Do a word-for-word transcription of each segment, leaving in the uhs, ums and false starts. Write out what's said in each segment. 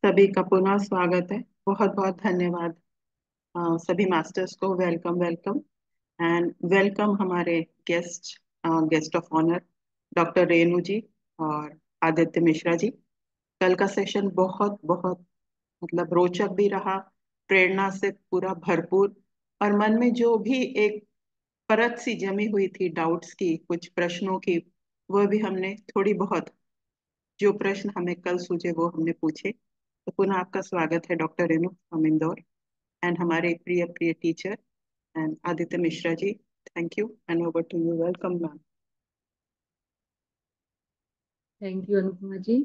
सभी का पुनः स्वागत है। बहुत बहुत धन्यवाद। अ, सभी मास्टर्स को वेलकम वेलकम एंड वेलकम हमारे guest guest of honour doctor Renu ji और आदित्य मिश्रा जी। कल का सेशन बहुत बहुत मतलब रोचक भी रहा, प्रेरणा से पूरा भरपूर। और मन में जो भी एक परत सी जमी हुई थी डाउट्स की, कुछ प्रश्नों की, वह भी हमने थोड़ी बहुत, जो प्रश्न हमें कल सूझे वो हमने पूछे। तो पुनः आपका स्वागत है doctor Renu from Indore and हमारे प्रिय प्रिय teacher and Aditya Mishra ji. Thank you and over to you. Welcome ma'am. Thank you Anupama ji.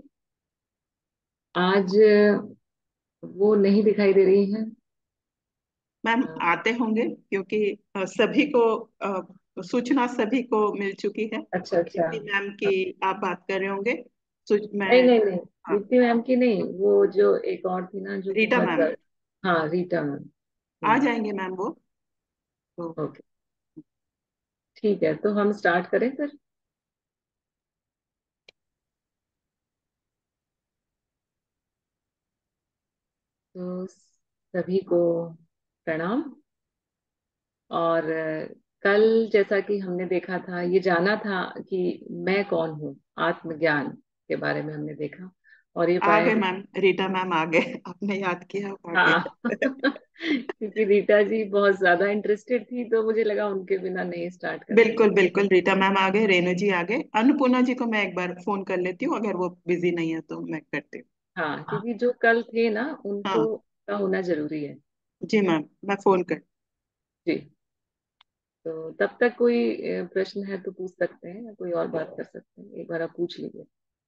आज वो नहीं दिखाई दे रही हैं। मैम अ, आते होंगे क्योंकि अ, सभी को अ, सूचना सभी को मिल चुकी है। अच्छा अच्छा। दीप्ति मैम की आप बात कर रहे होंगे। सूच मैं नहीं नहीं नहीं, हाँ, दीप्ति मैम की नहीं, वो जो एक और थी ना जो रीटा बहुत मैम ज्यादा। हाँ, रीटा मैम। आ हम्म। जाएंगे मैम वो। तो ओके, ठीक है, तो हम स्टार्ट करें फिर। तो सभी को प्रणाम। और अ, कल जैसा कि हमने देखा था, ये जाना था कि मैं कौन हूँ, आत्मज्ञान के बारे में हमने देखा। और ये आ पाया गए भी। मैम, रीटा मैम आ गए। आपने याद किया, आ हाँ गए। क्योंकि रीटा जी बहुत ज्यादा इंटरेस्टेड थी, तो मुझे लगा उनके बिना नहीं स्टार्ट कर बिल्कुल पाएंगे। बिल्कुल, रीटा मैम आ गए, रेणु जी आ गए। अन्नपूर्णा जी को मैं एक बार फोन कर लेती हूँ, अगर वो बिजी नहीं है तो मैं करती हूँ। हाँ, क्योंकि जो कल थे ना, हाँ उनको का होना जरूरी है। जी मैम, मैं फोन कर। जी। तो तब तक कोई अ, प्रश्न है तो पूछ सकते हैं, या कोई और बात कर सकते हैं, एक बार आप पूछ लीजिए।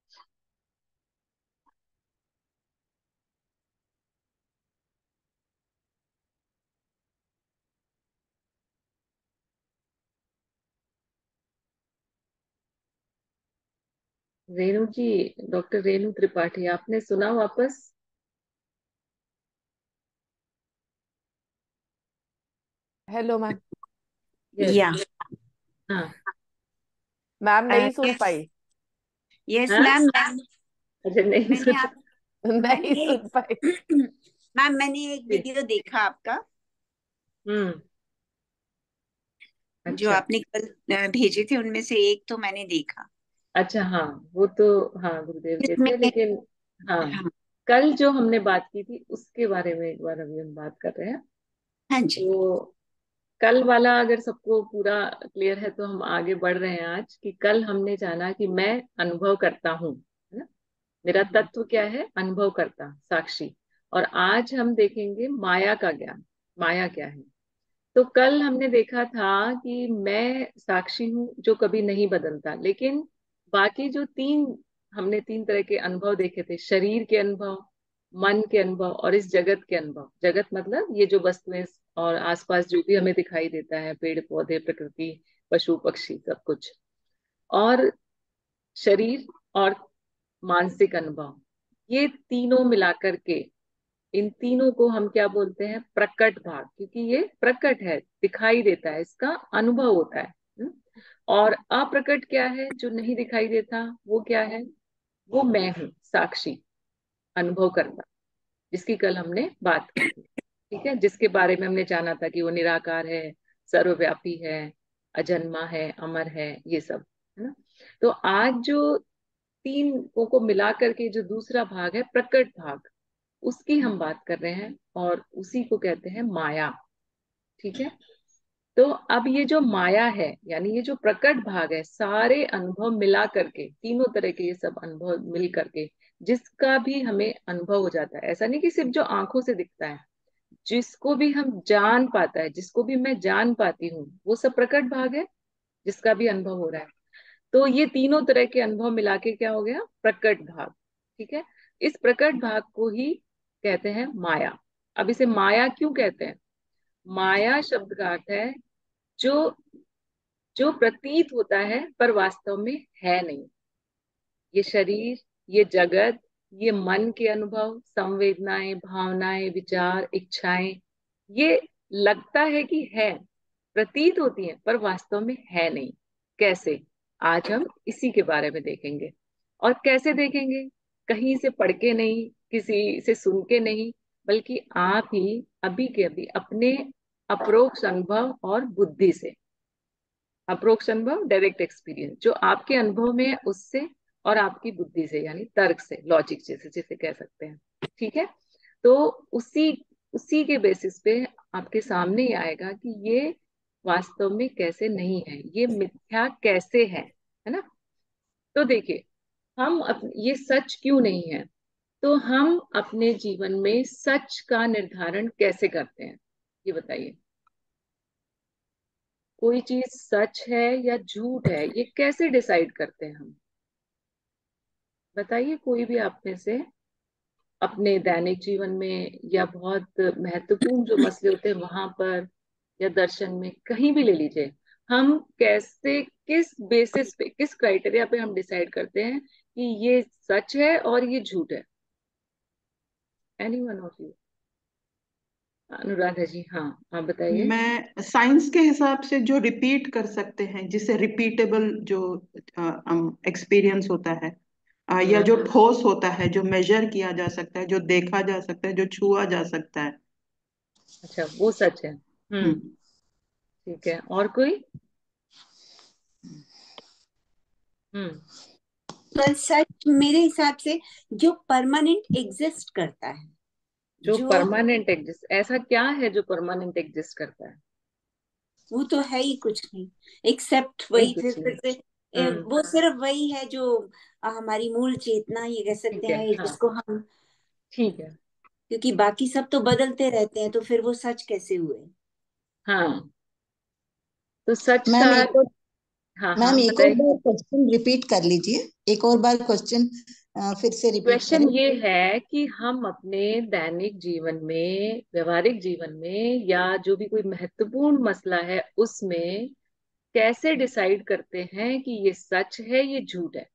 रेणु जी, डॉक्टर रेणु त्रिपाठी, आपने सुना वापस? Hello ma'am. यस। या हाँ। मैम नहीं सुन यस पाई। यस हाँ, मैम। मैं अच्छा, नहीं मैंने सुना। आप नहीं मैंने सुन पाई। मैम मैंने एक जी। वीडियो देखा आपका, हम्म। जो अच्छा आपने कल अ, भेजे थे, उनमें से एक तो मैंने देखा अच्छा। हाँ, वो तो, हाँ, गुरुदेव के जिसमें। थे, लेकिन हाँ, हाँ कल जो हमने बात की थी उसके बारे में एक बार अभी हम बात कर रहे हैं। हाँ जी। तो कल वाला अगर सबको पूरा क्लियर है तो हम आगे बढ़ रहे हैं आज, कि कल हमने जाना कि मैं अनुभव करता हूँ, है ना। मेरा तत्व क्या है? अनुभव करता, साक्षी। और आज हम देखेंगे माया का ज्ञान। माया क्या है? तो कल हमने देखा था कि मैं साक्षी हूँ जो कभी नहीं बदलता, लेकिन बाकी जो तीन, हमने तीन तरह के अनुभव देखे थे: शरीर के अनुभव, मन के अनुभव, और इस जगत के अनुभव। जगत मतलब ये जो वस्तुएं और आसपास जो भी हमें दिखाई देता है, पेड़ पौधे, प्रकृति, पशु पक्षी, सब कुछ। और शरीर और मानसिक अनुभव, ये तीनों मिलाकर के, इन तीनों को हम क्या बोलते हैं? प्रकट भाग, क्योंकि ये प्रकट है, दिखाई देता है, इसका अनुभव होता है। हम्म? और अप्रकट क्या है, जो नहीं दिखाई देता? वो क्या है? वो मैं हूँ, साक्षी, अनुभव करता, जिसकी कल हमने बात की थी। ठीक है, जिसके बारे में हमने जाना था कि वो निराकार है, सर्वव्यापी है, अजन्मा है, अमर है, ये सब, है ना। तो आज जो तीन को, को मिला करके जो दूसरा भाग है, प्रकट भाग, उसकी हम बात कर रहे हैं, और उसी को कहते हैं माया। ठीक है। तो अब ये जो माया है, यानी ये जो प्रकट भाग है, सारे अनुभव मिला करके, तीनों तरह के ये सब अनुभव मिल करके, जिसका भी हमें अनुभव हो जाता है। ऐसा नहीं कि सिर्फ जो आंखों से दिखता है, जिसको भी हम जान पाता है, जिसको भी मैं जान पाती हूँ, वो सब प्रकट भाग है, जिसका भी अनुभव हो रहा है। तो ये तीनों तरह के अनुभव मिला के क्या हो गया? प्रकट भाग। ठीक है। इस प्रकट भाग को ही कहते हैं माया। अब इसे माया क्यों कहते हैं? माया शब्द का अर्थ है जो जो प्रतीत होता है पर वास्तव में है नहीं। ये शरीर, ये जगत, ये मन के अनुभव, संवेदनाएं, भावनाएं, विचार, इच्छाएं, ये लगता है कि है, प्रतीत होती है, पर वास्तव में है नहीं। कैसे? आज हम इसी के बारे में देखेंगे। और कैसे देखेंगे? कहीं से पढ़ के नहीं, किसी से सुन के नहीं, बल्कि आप ही अभी के अभी अपने अप्रोक्ष अनुभव और बुद्धि से, अप्रोक्ष अनुभव डायरेक्ट एक्सपीरियंस जो आपके अनुभव में है उससे, और आपकी बुद्धि से यानी तर्क से, लॉजिक जैसे जिसे कह सकते हैं, ठीक है। तो उसी उसी के बेसिस पे आपके सामने ही आएगा कि ये वास्तव में कैसे नहीं है, ये मिथ्या कैसे है है ना। तो देखिए, हम अप, ये सच क्यों नहीं है, तो हम अपने जीवन में सच का निर्धारण कैसे करते हैं, ये बताइए। कोई चीज सच है या झूठ है, ये कैसे डिसाइड करते हैं हम, बताइए। कोई भी आप में से अपने दैनिक जीवन में, या बहुत महत्वपूर्ण जो मसले होते हैं वहां पर, या दर्शन में, कहीं भी ले लीजिए, हम कैसे, किस बेसिस पे, किस क्राइटेरिया पे हम डिसाइड करते हैं कि ये सच है और ये झूठ है। Any one of you? Anuradha ji, हाँ आप बताइए। मैं साइंस के हिसाब से जो रिपीट कर सकते हैं, जिसे रिपीटेबल जो एक्सपीरियंस होता है, अ, या जो हम्म। ठोस होता है, जो मेजर किया जा सकता है, जो देखा जा सकता है, जो छुआ जा सकता है। अच्छा, वो सच है। हम्म। हम्म। ठीक है, और कोई? हम्म। पर सच मेरे हिसाब से जो परमानेंट एग्जिस्ट करता है, जो जो परमानेंट एग्जिस्ट, ऐसा क्या है जो परमानेंट एग्जिस्ट करता है? वो तो है ही कुछ नहीं, एक्सेप्ट नहीं वही फिर कुछ नहीं। फिर से ए, हम्म। वो सिर्फ वही है जो अ, हमारी मूल चेतना ये कह सकते ठीक है, हैं, हाँ, जिसको हम, ठीक है। क्योंकि बाकी सब तो बदलते रहते हैं, तो फिर वो सच कैसे हुए। हाँ, तो सच का, मैम एक और हाँ मैम हाँ एक और बताइए। बार क्वेश्चन रिपीट कर लीजिए, एक और बार क्वेश्चन फिर से रिपीट क्वेश्चन करें। ये है कि हम अपने दैनिक जीवन में, व्यवहारिक जीवन में, या जो भी कोई महत्वपूर्ण मसला है उसमें कैसे डिसाइड करते हैं कि ये सच है, ये झूठ है।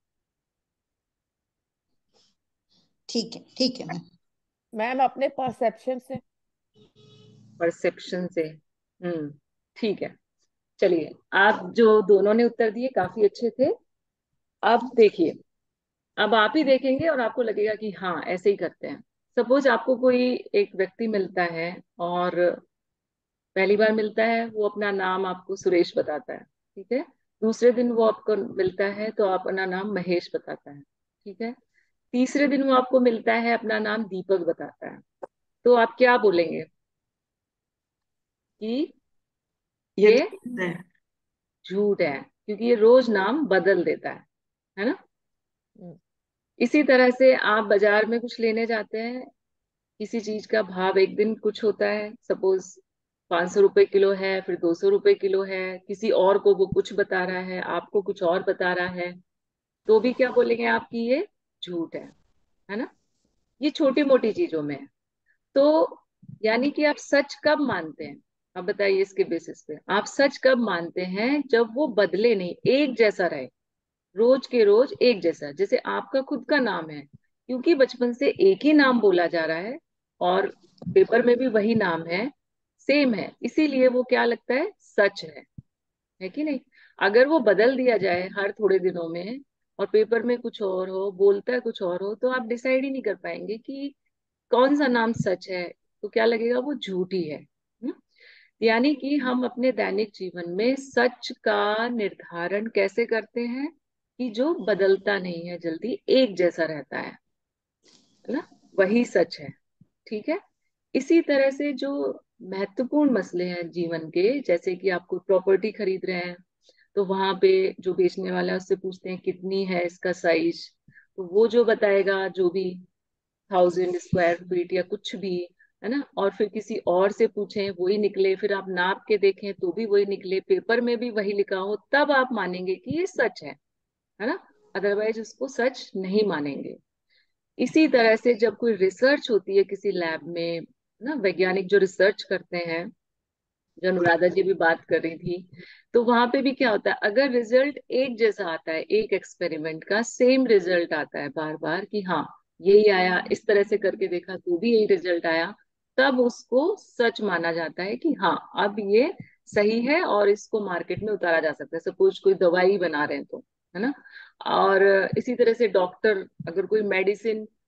ठीक है, ठीक है मैम। मैम अपने परसेप्शन से। परसेप्शन से। हम्म। ठीक है, चलिए, आप जो दोनों ने उत्तर दिए काफी अच्छे थे। अब देखिए, अब आप ही देखेंगे और आपको लगेगा कि हाँ ऐसे ही करते हैं। सपोज आपको कोई एक व्यक्ति मिलता है, और पहली बार मिलता है, वो अपना नाम आपको सुरेश बताता है, ठीक है। दूसरे दिन वो आपको मिलता है तो आप अपना नाम महेश बताता है, ठीक है। तीसरे दिन वो आपको मिलता है, अपना नाम दीपक बताता है। तो आप क्या बोलेंगे कि ये ये झूठ है। झूठ है, क्योंकि ये रोज नाम बदल देता है है ना। हम्म, इसी तरह से आप बाजार में कुछ लेने जाते हैं, किसी चीज का भाव एक दिन कुछ होता है, सपोज पांच सौ रुपए किलो है, फिर दो सौ रुपए किलो है, किसी और को वो कुछ बता रहा है, आपको कुछ और बता रहा है, तो भी क्या बोलेंगे आप कि ये झूठ है है ना। ये छोटी मोटी चीजों में है। तो यानी कि आप सच कब मानते हैं, अब बताइए, इसके बेसिस पे आप सच कब मानते हैं, जब वो बदले नहीं, एक जैसा रहे, रोज के रोज एक जैसा। जैसे आपका खुद का नाम है, क्योंकि बचपन से एक ही नाम बोला जा रहा है, और पेपर में भी वही नाम है, सेम है, इसीलिए वो क्या लगता है, सच है है कि नहीं। अगर वो बदल दिया जाए हर थोड़े दिनों में, और पेपर में कुछ और हो, बोलता है कुछ और हो, तो आप डिसाइड ही नहीं कर पाएंगे कि कौन सा नाम सच है। तो क्या लगेगा, वो झूठ ही है। हम्म? यानी कि हम अपने दैनिक जीवन में सच का निर्धारण कैसे करते हैं, कि जो बदलता नहीं है जल्दी, एक जैसा रहता है है ना, वही सच है, ठीक है। इसी तरह से जो महत्वपूर्ण मसले हैं जीवन के, जैसे कि आप कोई प्रॉपर्टी खरीद रहे हैं, तो वहां पे जो बेचने वाला है उससे पूछते हैं कितनी है इसका साइज, तो वो जो बताएगा, जो भी थाउजेंड स्क्वायर फीट या कुछ भी, है ना। और फिर किसी और से पूछें, वही निकले, फिर आप नाप के देखें तो भी वही निकले, पेपर में भी वही लिखा हो, तब आप मानेंगे कि ये सच है है ना। अदरवाइज उसको सच नहीं मानेंगे। इसी तरह से जब कोई रिसर्च होती है किसी लैब में, ना, वैज्ञानिक जो रिसर्च करते हैं, जो अनुराधा जी भी बात कर रही थी, तो वहां पे भी क्या होता है, अगर रिजल्ट एक जैसा आता है, एक एक्सपेरिमेंट का सेम रिजल्ट आता है बार बार, कि हाँ यही आया, इस तरह से करके देखा तो भी यही रिजल्ट आया, तब उसको सच माना जाता है कि हाँ अब ये सही है और इसको मार्केट में उतारा जा सकता है। सपोज कोई दवाई बना रहे हैं तो, है ना। और इसी तरह से डॉक्टर अगर कोई मेडिसिन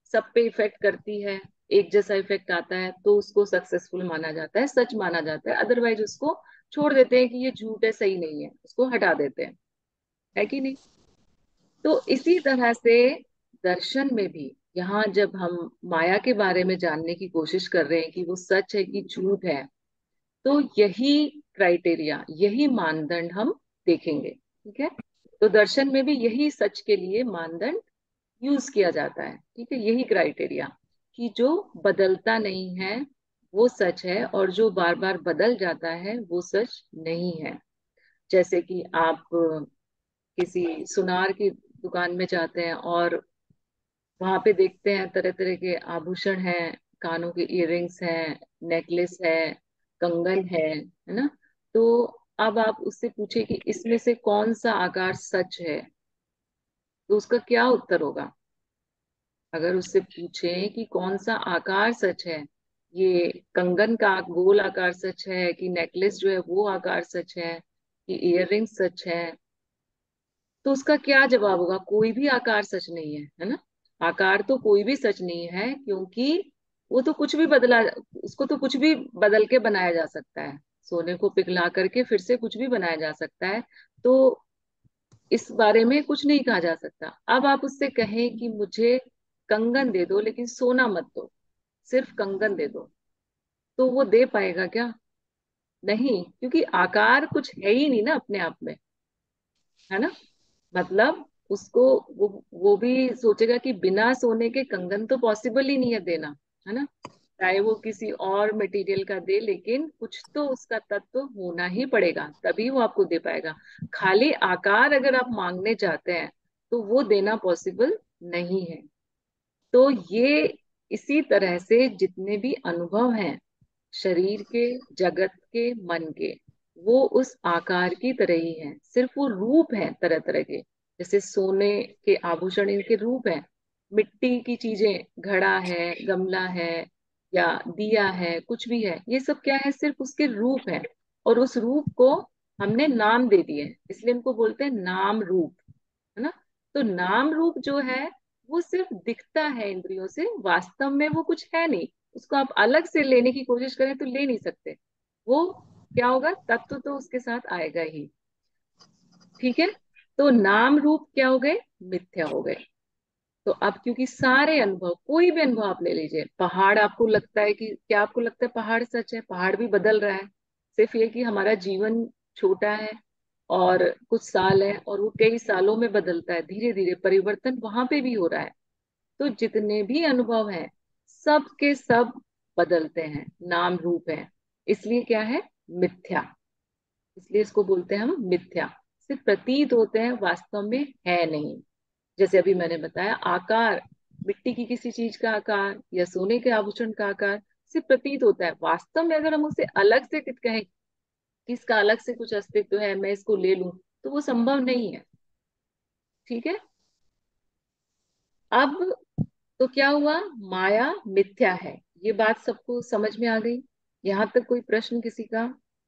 सब पे इफेक्ट करती है, एक जैसा इफेक्ट आता है, तो उसको सक्सेसफुल माना जाता है, सच माना जाता है। अदरवाइज उसको छोड़ देते हैं कि ये झूठ है, सही नहीं है, उसको हटा देते हैं, है कि नहीं। तो इसी तरह से दर्शन में भी, यहाँ जब हम माया के बारे में जानने की कोशिश कर रहे हैं कि वो सच है कि झूठ है, तो यही क्राइटेरिया, यही मानदंड हम देखेंगे। ठीक है, तो दर्शन में भी यही सच के लिए मानदंड यूज किया जाता है। ठीक है, यही क्राइटेरिया कि जो बदलता नहीं है वो सच है, और जो बार बार बदल जाता है वो सच नहीं है। जैसे कि आप किसी सुनार की दुकान में जाते हैं और वहां पे देखते हैं तरह तरह के आभूषण हैं, कानों के इयररिंग्स हैं, नेकलेस है, कंगन है है ना। तो अब आप उससे पूछे कि इसमें से कौन सा आकार सच है, तो उसका क्या उत्तर होगा? अगर उससे पूछें कि कौन सा आकार सच है, ये कंगन का गोल आकार सच है कि नेकलेस जो है वो आकार सच है कि इयररिंग सच है, तो उसका क्या जवाब होगा? कोई भी आकार सच नहीं है, है ना। आकार तो कोई भी सच नहीं है, क्योंकि वो तो कुछ भी बदला, उसको तो कुछ भी बदल के बनाया जा सकता है, सोने को पिघला करके फिर से कुछ भी बनाया जा सकता है। तो इस बारे में कुछ नहीं कहा जा सकता। अब आप उससे कहें कि मुझे कंगन दे दो लेकिन सोना मत दो, सिर्फ कंगन दे दो, तो वो दे पाएगा क्या? नहीं, क्योंकि आकार कुछ है ही नहीं ना अपने आप में, है ना। मतलब उसको वो वो भी सोचेगा कि बिना सोने के कंगन तो पॉसिबल ही नहीं है देना, है ना। चाहे वो किसी और मटेरियल का दे, लेकिन कुछ तो उसका तत्व होना ही पड़ेगा, तभी वो आपको दे पाएगा। खाली आकार अगर आप मांगने जाते हैं तो वो देना पॉसिबल नहीं है। तो ये इसी तरह से जितने भी अनुभव हैं शरीर के, जगत के, मन के, वो उस आकार की तरह ही हैं, सिर्फ वो रूप हैं तरह तरह के। जैसे सोने के आभूषण इनके रूप हैं, मिट्टी की चीजें, घड़ा है, गमला है, या दिया है, कुछ भी है, ये सब क्या है? सिर्फ उसके रूप हैं। और उस रूप को हमने नाम दे दिए हैं, इसलिए इनको बोलते हैं नाम रूप, है ना। तो नाम रूप जो है वो सिर्फ दिखता है इंद्रियों से, वास्तव में वो कुछ है नहीं। उसको आप अलग से लेने की कोशिश करें तो ले नहीं सकते। वो क्या होगा? तत्व तो उसके साथ आएगा ही। ठीक है, तो नाम रूप क्या हो गए? मिथ्या हो गए। तो अब क्योंकि सारे अनुभव, कोई भी अनुभव आप ले लीजिए, पहाड़ आपको लगता है कि, क्या आपको लगता है पहाड़ सच है? पहाड़ भी बदल रहा है। सिर्फ ये कि हमारा जीवन छोटा है और कुछ साल है, और वो कई सालों में बदलता है, धीरे धीरे परिवर्तन वहां पे भी हो रहा है। तो जितने भी अनुभव हैं सब के सब बदलते हैं, नाम रूप है, इसलिए क्या है? मिथ्या। इसलिए इसको बोलते हैं हम मिथ्या। सिर्फ प्रतीत होते हैं, वास्तव में है नहीं। जैसे अभी मैंने बताया, आकार, मिट्टी की किसी चीज का आकार या सोने के आभूषण का आकार सिर्फ प्रतीत होता है। वास्तव में अगर हम उसे अलग से कहें कि इसका अलग से कुछ अस्तित्व है, मैं इसको ले लूं, तो वो संभव नहीं है। ठीक है, अब तो क्या हुआ? माया मिथ्या है, ये बात सबको समझ में आ गई? यहां तक कोई प्रश्न किसी का?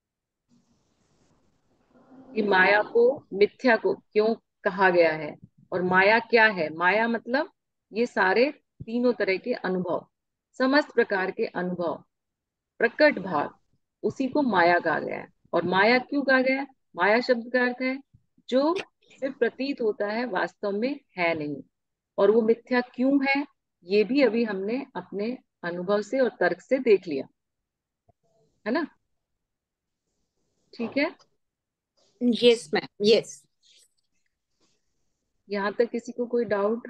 कि माया को, मिथ्या को क्यों कहा गया है, और माया क्या है? माया मतलब ये सारे तीनों तरह के अनुभव, समस्त प्रकार के अनुभव, प्रकट भाग, उसी को माया कहा गया है। और माया क्यों कहा गया है? माया शब्द का अर्थ है जो सिर्फ प्रतीत होता है, वास्तव में है नहीं। और वो मिथ्या क्यों है, ये भी अभी हमने अपने अनुभव से और तर्क से देख लिया, है ना। ठीक है, यस मैम, यस। यहाँ तक किसी को कोई डाउट?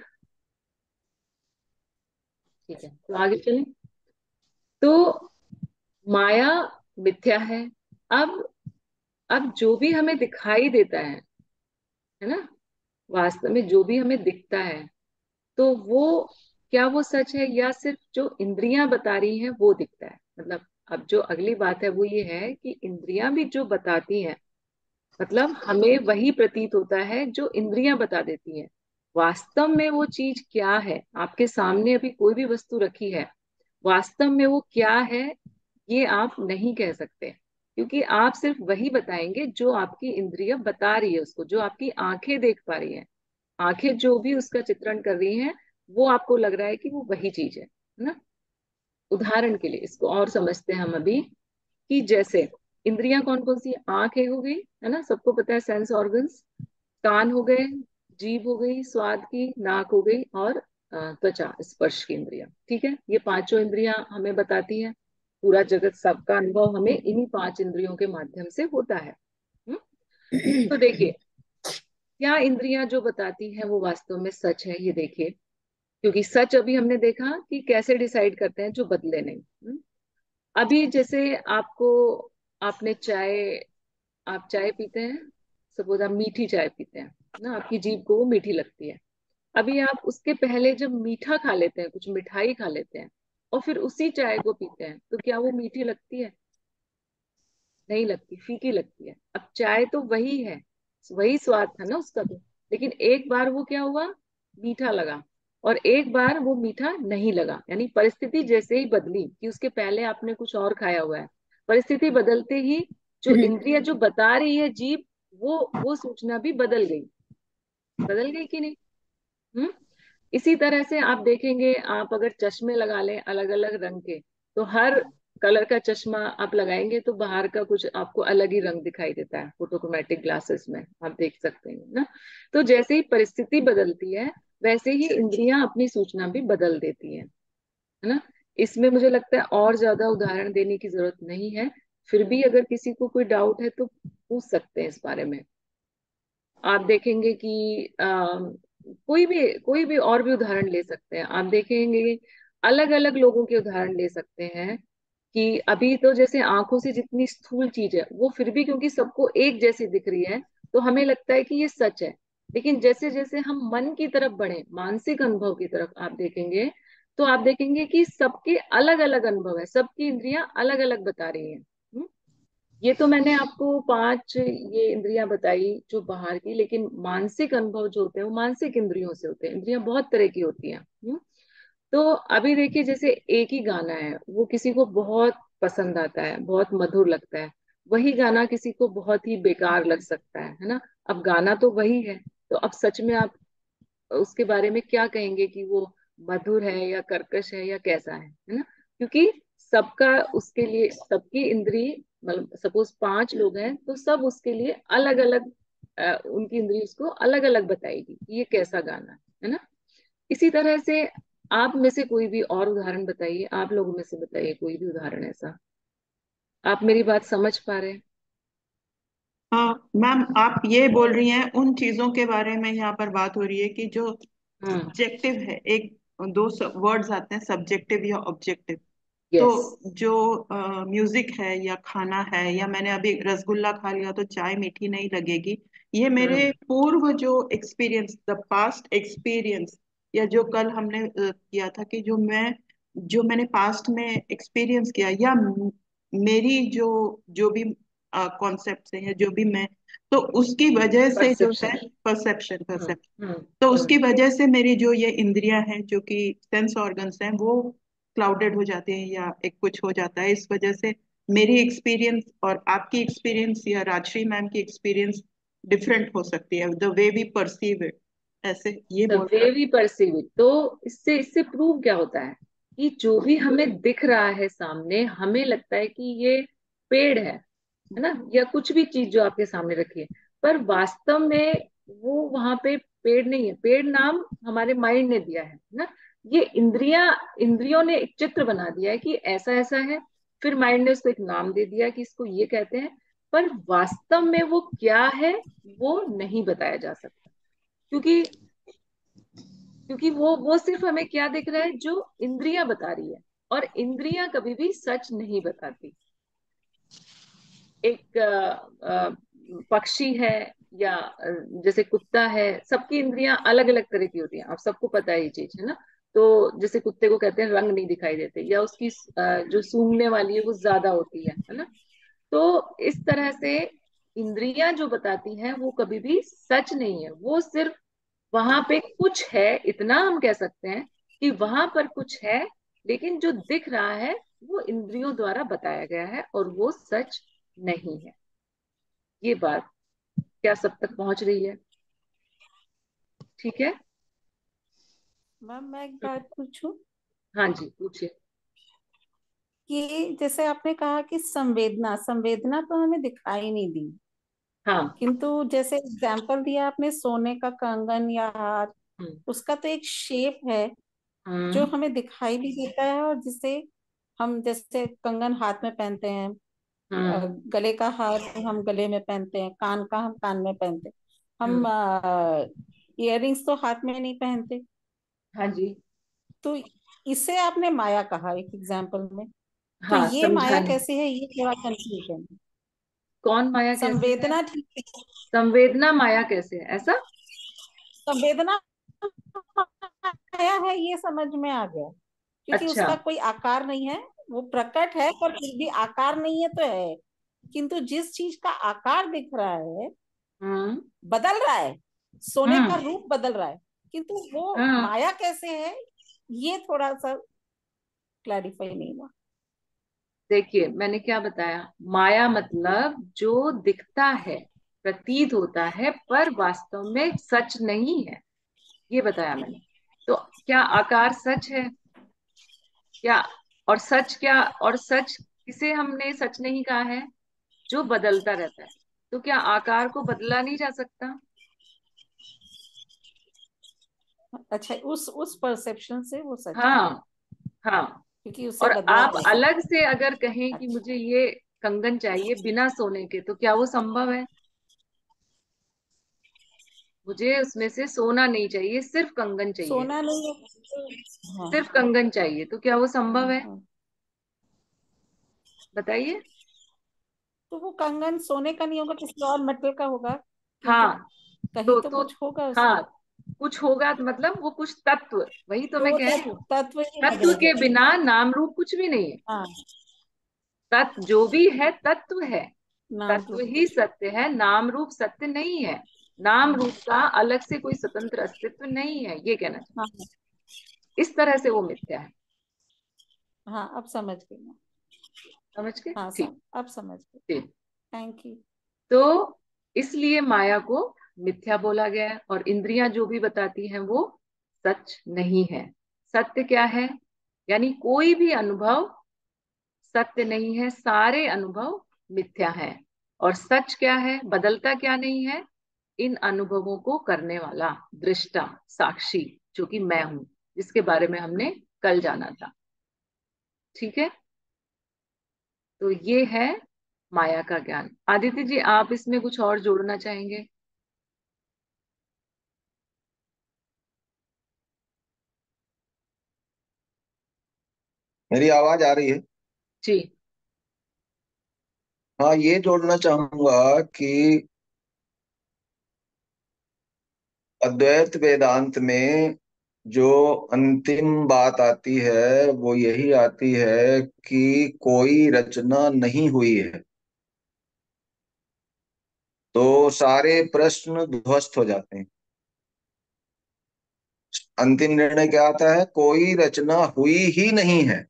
ठीक है, तो आगे चलें। तो माया मिथ्या है। अब अब जो भी हमें दिखाई देता है है ना, वास्तव में जो भी हमें दिखता है, तो वो क्या वो सच है, या सिर्फ जो इंद्रियां बता रही हैं वो दिखता है? मतलब अब जो अगली बात है वो ये है कि इंद्रियां भी जो बताती हैं, मतलब हमें वही प्रतीत होता है जो इंद्रियां बता देती हैं। वास्तव में वो चीज क्या है? आपके सामने अभी कोई भी वस्तु रखी है, वास्तव में वो क्या है ये आप नहीं कह सकते, क्योंकि आप सिर्फ वही बताएंगे जो आपकी इंद्रिय बता रही है उसको, जो आपकी आंखें देख पा रही हैं। आंखें जो भी उसका चित्रण कर रही हैं, वो आपको लग रहा है कि वो वही चीज है है ना। उदाहरण के लिए इसको और समझते हैं हम अभी, कि जैसे इंद्रियां कौन कौन सी, आंख एक हो गई है ना, सबको पता है सेंस ऑर्गन्स, कान हो गए, जीभ हो गई स्वाद की, नाक हो गई, और अ, त्वचा स्पर्श की इंद्रियां। ठीक है, ये पांचों इंद्रियां हमें बताती हैं, पूरा जगत सबका अनुभव हमें इन्हीं पांच इंद्रियों के माध्यम से होता है। हम्म? तो देखिए, क्या इंद्रियां जो बताती हैं वो वास्तव में सच है, ये देखिए। क्योंकि सच अभी हमने देखा कि कैसे डिसाइड करते हैं, जो बदले नहीं। हम्म? अभी जैसे आपको, आपने चाय, आप चाय पीते हैं, सपोज आप मीठी चाय पीते हैं ना, आपकी जीभ को वो मीठी लगती है। अभी आप उसके पहले जब मीठा खा लेते हैं, कुछ मिठाई खा लेते हैं, और फिर उसी चाय को पीते हैं, तो क्या वो मीठी लगती है? नहीं लगती, फीकी लगती है। अब चाय तो वही है, वही स्वाद था ना उसका तो, लेकिन एक बार वो क्या हुआ, मीठा लगा, और एक बार वो मीठा नहीं लगा। यानी परिस्थिति जैसे ही बदली, कि उसके पहले आपने कुछ और खाया हुआ है, परिस्थिति बदलते ही जो इंद्रिय जो बता रही है जीभ, वो वो सूचना भी बदल गई। बदल गई कि नहीं? हम्म। इसी तरह से आप देखेंगे, आप अगर चश्मे लगा लें अलग अलग रंग के, तो हर कलर का चश्मा आप लगाएंगे तो बाहर का कुछ आपको अलग ही रंग दिखाई देता है, फोटोक्रोमेटिक ग्लासेस में आप देख सकते हैं ना। तो जैसे ही परिस्थिति बदलती है, वैसे ही इंद्रियां अपनी सूचना भी बदल देती हैं, है ना। इसमें मुझे लगता है और ज्यादा उदाहरण देने की जरूरत नहीं है, फिर भी अगर किसी को कोई डाउट है तो पूछ सकते हैं इस बारे में। आप देखेंगे कि आ, कोई भी कोई भी और भी उदाहरण ले सकते हैं, आप देखेंगे अलग अलग लोगों के उदाहरण ले सकते हैं। कि अभी तो जैसे आंखों से जितनी स्थूल चीज है, वो फिर भी क्योंकि सबको एक जैसी दिख रही है, तो हमें लगता है कि ये सच है। लेकिन जैसे जैसे हम मन की तरफ बढ़े, मानसिक अनुभव की तरफ, आप देखेंगे तो आप देखेंगे कि सबके अलग अलग अनुभव है, सबकी इंद्रियां अलग अलग बता रही हैं। ये तो मैंने आपको पांच ये इंद्रियां बताई जो बाहर की, लेकिन मानसिक अनुभव जो होते हैं वो मानसिक इंद्रियों से होते हैं। इंद्रियां बहुत तरह की होती हैं। हम्म? तो अभी देखिए, जैसे एक ही गाना है, वो किसी को बहुत पसंद आता है, बहुत मधुर लगता है, वही गाना किसी को बहुत ही बेकार लग सकता है है ना। अब गाना तो वही है, तो अब सच में आप उसके बारे में क्या कहेंगे कि वो मधुर है या कर्कश है या कैसा है है ना। क्योंकि सबका उसके लिए, सबकी इंद्री, मतलब सपोज पांच लोग हैं तो सब उसके लिए अलग अलग, उनकी इंद्री उसको अलग अलग बताएगी कि ये कैसा गाना है है ना। इसी तरह से आप में से कोई भी और उदाहरण बताइए, आप लोगों में से बताइए कोई भी उदाहरण ऐसा। आप मेरी बात समझ पा रहे हैं? हाँ मैम, आप ये बोल रही हैं उन चीजों के बारे में, यहाँ पर बात हो रही है कि जो हाँ। सब्जेक्टिव है, एक दो वर्ड्स आते हैं, सब्जेक्टिव या ऑब्जेक्टिव। तो यस। जो म्यूजिक है या खाना है, या मैंने अभी रसगुल्ला खा लिया तो चाय मीठी नहीं लगेगी, ये मेरे हम्म। पूर्व जो एक्सपीरियंस, द पास्ट एक्सपीरियंस, या जो कल हमने अ, किया था कि जो मैं जो मैंने पास्ट में एक्सपीरियंस किया, या म- मेरी जो जो भी कॉन्सेप्ट है, या जो भी मैं, तो उसकी वजह से जो है, परसेप्शन। परसेप्शन हम्म। परसेप्शन, हम्म। तो हम्म। उसकी वजह से मेरी जो ये इंद्रियां हैं, जो कि सेंस ऑर्गन्स हैं, वो क्लाउडेड हो जाते हैं, या एक कुछ हो जाता है। इस वजह से मेरी एक्सपीरियंस और आपकी एक्सपीरियंस या राजश्री मैम की एक्सपीरियंस डिफरेंट हो सकती है, the way we perceive it, ऐसे ये द बोल वे रहा। We perceive it. तो इससे इससे प्रूव क्या होता है, कि जो भी हमें दिख रहा है सामने, हमें लगता है कि ये पेड़ है है ना, या कुछ भी चीज जो आपके सामने रखी है, पर वास्तव में वो वहां पे पेड़ नहीं है। पेड़ नाम हमारे माइंड ने दिया है ना। ये इंद्रियां इंद्रियों ने एक चित्र बना दिया है कि ऐसा ऐसा है, फिर माइंड ने उसको एक नाम दे दिया कि इसको ये कहते हैं। पर वास्तव में वो क्या है, वो नहीं बताया जा सकता। क्योंकि क्योंकि वो वो सिर्फ हमें क्या दिख रहा है, जो इंद्रियां बता रही है, और इंद्रियां कभी भी सच नहीं बताती। एक अ, अ, पक्षी है, या अ, जैसे कुत्ता है, सबकी इंद्रियां अलग अलग तरह की होती हैं, आप सबको पता है ये चीज है ना। तो जैसे कुत्ते को कहते हैं रंग नहीं दिखाई देते, या उसकी अ, जो सूंघने वाली है वो ज्यादा होती है है ना। तो इस तरह से इंद्रियां जो बताती हैं वो कभी भी सच नहीं है, वो सिर्फ वहां पे कुछ है, इतना हम कह सकते हैं कि वहां पर कुछ है, लेकिन जो दिख रहा है वो इंद्रियों द्वारा बताया गया है, और वो सच नहीं है। ये बात क्या सब तक पहुंच रही है? ठीक है। मैम मैं एक बात पूछूं हाँ जी, पूछिए। कि जैसे आपने कहा कि संवेदना संवेदना तो हमें दिखाई नहीं दी, हाँ। किंतु जैसे एग्जाम्पल दिया आपने सोने का कंगन या हार, हम्म। उसका तो एक शेप है जो हम्म। हमें दिखाई भी देता है, और जिसे हम जैसे कंगन हाथ में पहनते हैं, अ, हम्म। गले का हार हम गले में पहनते हैं, कान का हम कान में पहनते हैं, हम हम्म। इयररिंग्स तो हाथ में नहीं पहनते। हाँ जी। तो इसे आपने माया कहा एक एग्जाम्पल में, तो हाँ, ये माया समझाने। कैसे है, ये थोड़ा कंफ्यूजन है। कौन माया कैसे है? संवेदना ठीक है, संवेदना माया कैसे है ऐसा? संवेदना माया है ये समझ में आ गया, क्योंकि अच्छा। उसका कोई आकार नहीं है, वो प्रकट है पर फिर भी आकार नहीं है तो है, किंतु जिस चीज का आकार दिख रहा है हम्म। बदल रहा है, सोने का हम्म। रूप बदल रहा है, किंतु वो हाँ, माया कैसे है ये थोड़ा सा क्लैरिफाई नहीं हुआ। देखिए मैंने क्या बताया। माया मतलब जो दिखता है, प्रतीत होता है, पर वास्तव में सच नहीं है, ये बताया मैंने। तो क्या आकार सच है क्या? और सच क्या? और सच किसे हमने सच नहीं कहा है? जो बदलता रहता है। तो क्या आकार को बदला नहीं जा सकता? अच्छा, उस उस परसेप्शन से वो सच है, हाँ। हाँ। क्योंकि उसे और बदला आप जा अलग सकता से अगर कहें है। कि अच्छा, मुझे ये कंगन चाहिए बिना सोने के, तो क्या वो संभव है? मुझे उसमें से सोना नहीं चाहिए, सिर्फ कंगन चाहिए। सोना नहीं है। हाँ सिर्फ कंगन चाहिए, तो क्या वो हाँ संभव है? हाँ। बताइए। तो वो कंगन सोने का नहीं होगा, किसी और मेटल का होगा, किंतु हाँ। कहीं तो तो तो कुछ होगा उसमें। हाँ, कुछ होगा तो मतलब वो कुछ तत्व, वही तो तो मैं वो कह रही तत्व हूँ। तत्व ही तत्व बदल के जाएगा। बिना नाम रूप कुछ भी नहीं है। हाँ, तत्व जो भी है तत्व है। नाम तत्व रूप ही कुछ। सत्य है, नाम रूप सत्य नहीं है। नाम हाँ रूप का अलग से कोई स्वतंत्र अस्तित्व नहीं है, ये कहना हाँ चाहिए। इस तरह से वो मिथ्या है। हाँ, अब समझ गई मैं। समझ गए? हाँ ठीक। सम अब समझ गई। ठीक। Thank you. तो इसलिए माया को मिथ्या बोला गया है, और इंद्रियां जो भी बताती हैं वो सच नहीं है। सत्य क्या है? यानी कोई भी अनुभव सत्य नहीं है, सारे अनुभव मिथ्या है। और सच क्या है? बदलता क्या नहीं है? इन अनुभवों को करने वाला दृष्टा, साक्षी, जो कि मैं हूं, जिसके बारे में हमने कल जाना था। ठीक है। तो ये है माया का ज्ञान। आदित्य जी, आप इसमें कुछ और जोड़ना चाहेंगे? मेरी आवाज आ रही है? जी। हाँ, ये जोड़ना चाहूंगा कि अद्वैत वेदांत में जो अंतिम बात आती है वो यही आती है कि कोई रचना नहीं हुई है, तो सारे प्रश्न ध्वस्त हो जाते हैं। अंतिम निर्णय क्या आता है? कोई रचना हुई ही नहीं है।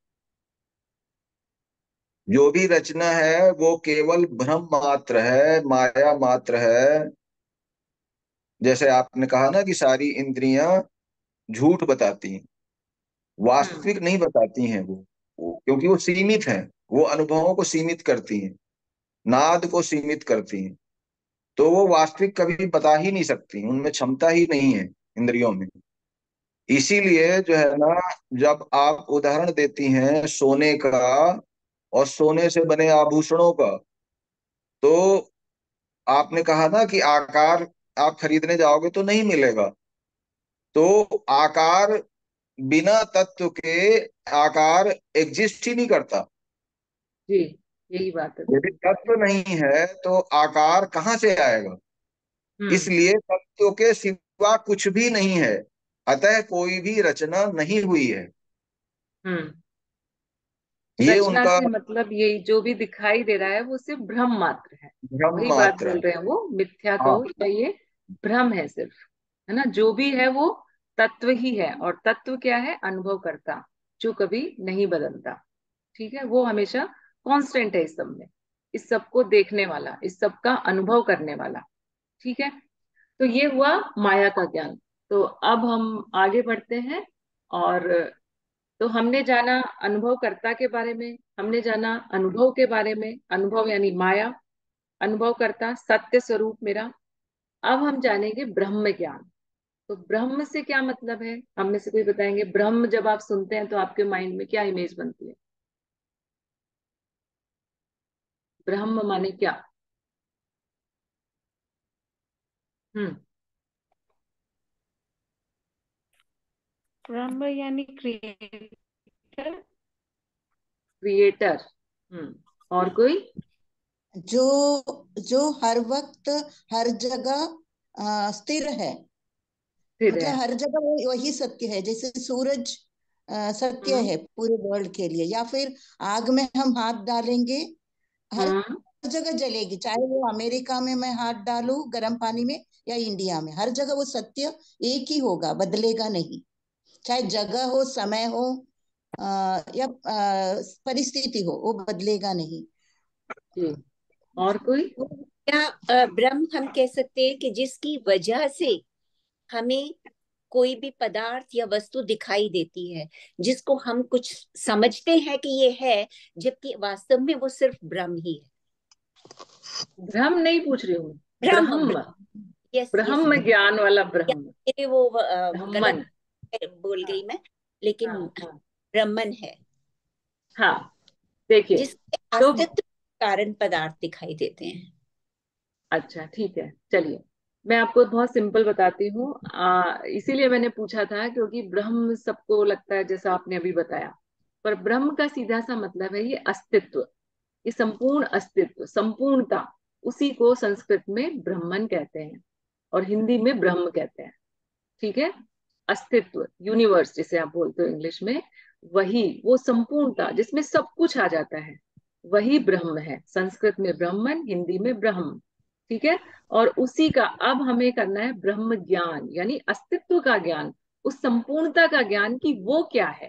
जो भी रचना है वो केवल भ्रम मात्र है, माया मात्र है। जैसे आपने कहा ना कि सारी इंद्रियां झूठ बताती हैं, हम्म। वास्तविक नहीं बताती हैं वो, वो क्योंकि वो सीमित हैं। वो अनुभवों को सीमित करती हैं, नाद को सीमित करती हैं, तो वो वास्तविक कभी बता ही नहीं सकती, उनमें क्षमता ही नहीं है इंद्रियों में। इसीलिए जो है ना, जब आप उदाहरण देती हैं सोने का और सोने से बने आभूषणों का, तो आपने कहा ना कि आकार आप खरीदने जाओगे तो नहीं मिलेगा। तो आकार, बिना तत्व के आकार एग्जिस्ट ही नहीं करता। जी, यही बात है यदि बिल्कुल। तत्व नहीं है तो आकार कहाँ से आएगा? हम्म। इसलिए तत्व के सिवा कुछ भी नहीं है, अतः कोई भी रचना नहीं हुई है। हम्म। ये रचना उनका से मतलब यही जो भी दिखाई दे रहा है वो सिर्फ भ्रम मात्र है। भ्रम वही बात मात्र बोल है। रहे हैं वो, मिथ्या हाँ। कहो या ये भ्रम है सिर्फ। है ना? जो भी है वो तत्व ही है, और तत्व क्या है? अनुभव करता, जो कभी नहीं बदलता। ठीक है, वो हमेशा कांस्टेंट है इस सब में, इस सब को देखने वाला, इस सब का अनुभव करने वाला। ठीक है। तो ये हुआ माया का ज्ञान। तो अब हम आगे बढ़ते हैं और तो हमने जाना अनुभवकर्ता के बारे में, हमने जाना अनुभव के बारे में, अनुभव यानी माया, अनुभवकर्ता सत्य स्वरूप मेरा। अब हम जानेंगे ब्रह्म ज्ञान। तो ब्रह्म से क्या मतलब है, हम में से कोई बताएंगे? ब्रह्म जब आप सुनते हैं तो आपके माइंड में क्या इमेज बनती है? ब्रह्म माने क्या? हम्म ब्रह्म यानी क्रिएटर। क्रिएटर। हम्म और कोई? जो जो हर वक्त हर जगह अ, स्थिर है, स्थिर है। मतलब हर जगह वो वही सत्य है। जैसे सूरज अ, सत्य हम्म है पूरे वर्ल्ड के लिए, या फिर आग में हम हाथ डालेंगे हर हम्म जगह जलेगी, चाहे वो अमेरिका में मैं हाथ डालूं गर्म पानी में या इंडिया में, हर जगह वो सत्य एक ही होगा, बदलेगा नहीं। चाहे जगह हो, समय हो, अ, या अ, परिस्थिति हो, वो बदलेगा नहीं। जी। और कोई? क्या अ, ब्रह्म हम कह सकते हैं कि जिसकी वजह से हमें कोई भी पदार्थ या वस्तु दिखाई देती है, जिसको हम कुछ समझते हैं कि ये है, जबकि वास्तव में वो सिर्फ ब्रह्म ही है। ब्रह्म नहीं पूछ रही हूँ, ब्रह्म ब्रह्म। यस यस, ब्रह्म ज्ञान वाला ब्रह्म। मेरे वो अ, ब्रह्मन। गलत बोल हाँ गई मैं, लेकिन हाँ हाँ ब्रह्मन है हाँ। देखिए जिसके तो अस्तित्व के कारण पदार्थ दिखाई देते हैं। अच्छा ठीक है, चलिए मैं आपको बहुत सिंपल बताती हूँ। आ, इसीलिए मैंने पूछा था क्योंकि ब्रह्म सबको लगता है जैसा आपने अभी बताया, पर ब्रह्म का सीधा सा मतलब है ये अस्तित्व, ये संपूर्ण अस्तित्व, संपूर्णता। उसी को संस्कृत में ब्रह्मन कहते हैं और हिंदी में ब्रह्म कहते हैं। ठीक है? अस्तित्व, यूनिवर्स जिसे आप बोलते हो इंग्लिश में, वही वो संपूर्णता जिसमें सब कुछ आ जाता है, वही ब्रह्म है। संस्कृत में ब्रह्मन, हिंदी में ब्रह्म। ठीक है? और उसी का अब हमें करना है ब्रह्म ज्ञान, यानी अस्तित्व का ज्ञान, उस संपूर्णता का ज्ञान कि वो क्या है।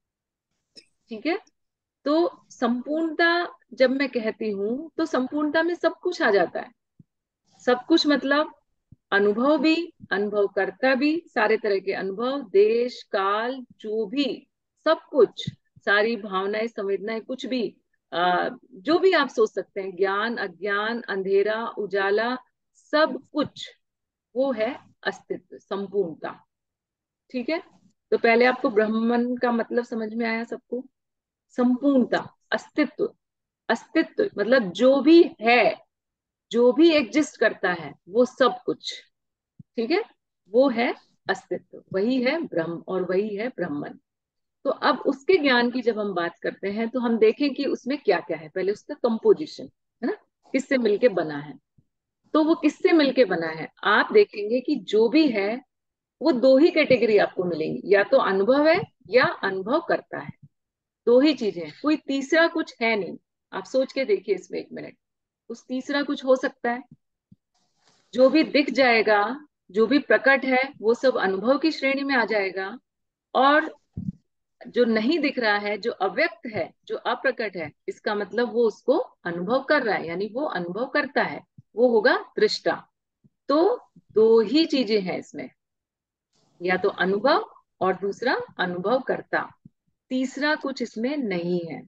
ठीक है? तो संपूर्णता जब मैं कहती हूं तो संपूर्णता में सब कुछ आ जाता है। सब कुछ मतलब अनुभव भी, अनुभवकर्ता भी, सारे तरह के अनुभव, देश काल जो भी, सब कुछ, सारी भावनाएं संवेदनाएं, कुछ भी, आ, जो भी आप सोच सकते हैं, ज्ञान अज्ञान अंधेरा उजाला, सब कुछ वो है अस्तित्व, संपूर्णता। ठीक है? तो पहले आपको ब्रह्मन का मतलब समझ में आया सबको? संपूर्णता, अस्तित्व। अस्तित्व मतलब जो भी है, जो भी एग्जिस्ट करता है, वो सब कुछ। ठीक है? वो है अस्तित्व, वही है ब्रह्म और वही है ब्रह्मन। तो अब उसके ज्ञान की जब हम बात करते हैं तो हम देखें कि उसमें क्या क्या है। पहले उसका कंपोजिशन, है ना, किससे मिलके बना है। तो वो किससे मिलके बना है, आप देखेंगे कि जो भी है वो दो ही कैटेगरी आपको मिलेंगी, या तो अनुभव है या अनुभव करता है। दो ही चीजें हैं, कोई तीसरा कुछ है नहीं। आप सोच के देखिए इसमें एक मिनट, उस तीसरा कुछ हो सकता है? जो भी दिख जाएगा, जो भी प्रकट है, वो सब अनुभव की श्रेणी में आ जाएगा। और जो नहीं दिख रहा है, जो अव्यक्त है, जो अप्रकट है, इसका मतलब वो उसको अनुभव कर रहा है, यानी वो अनुभव करता है, वो होगा दृष्टा। तो दो ही चीजें हैं इसमें, या तो अनुभव और दूसरा अनुभव करता, तीसरा कुछ इसमें नहीं है।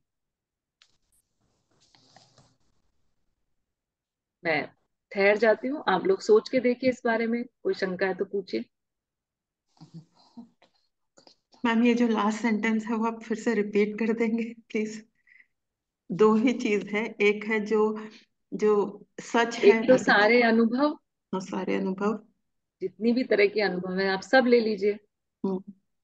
मैं ठहर जाती हूँ, आप लोग सोच के देखिए इस बारे में, कोई शंका है तो पूछिए। मैम ये जो लास्ट सेंटेंस है वो आप फिर से रिपीट कर देंगे प्लीज? दो ही चीज है, एक है जो जो सच है एक तो और सारे अनुभव, और सारे अनुभव। जितनी भी तरह के अनुभव है आप सब ले लीजिए, हम्म,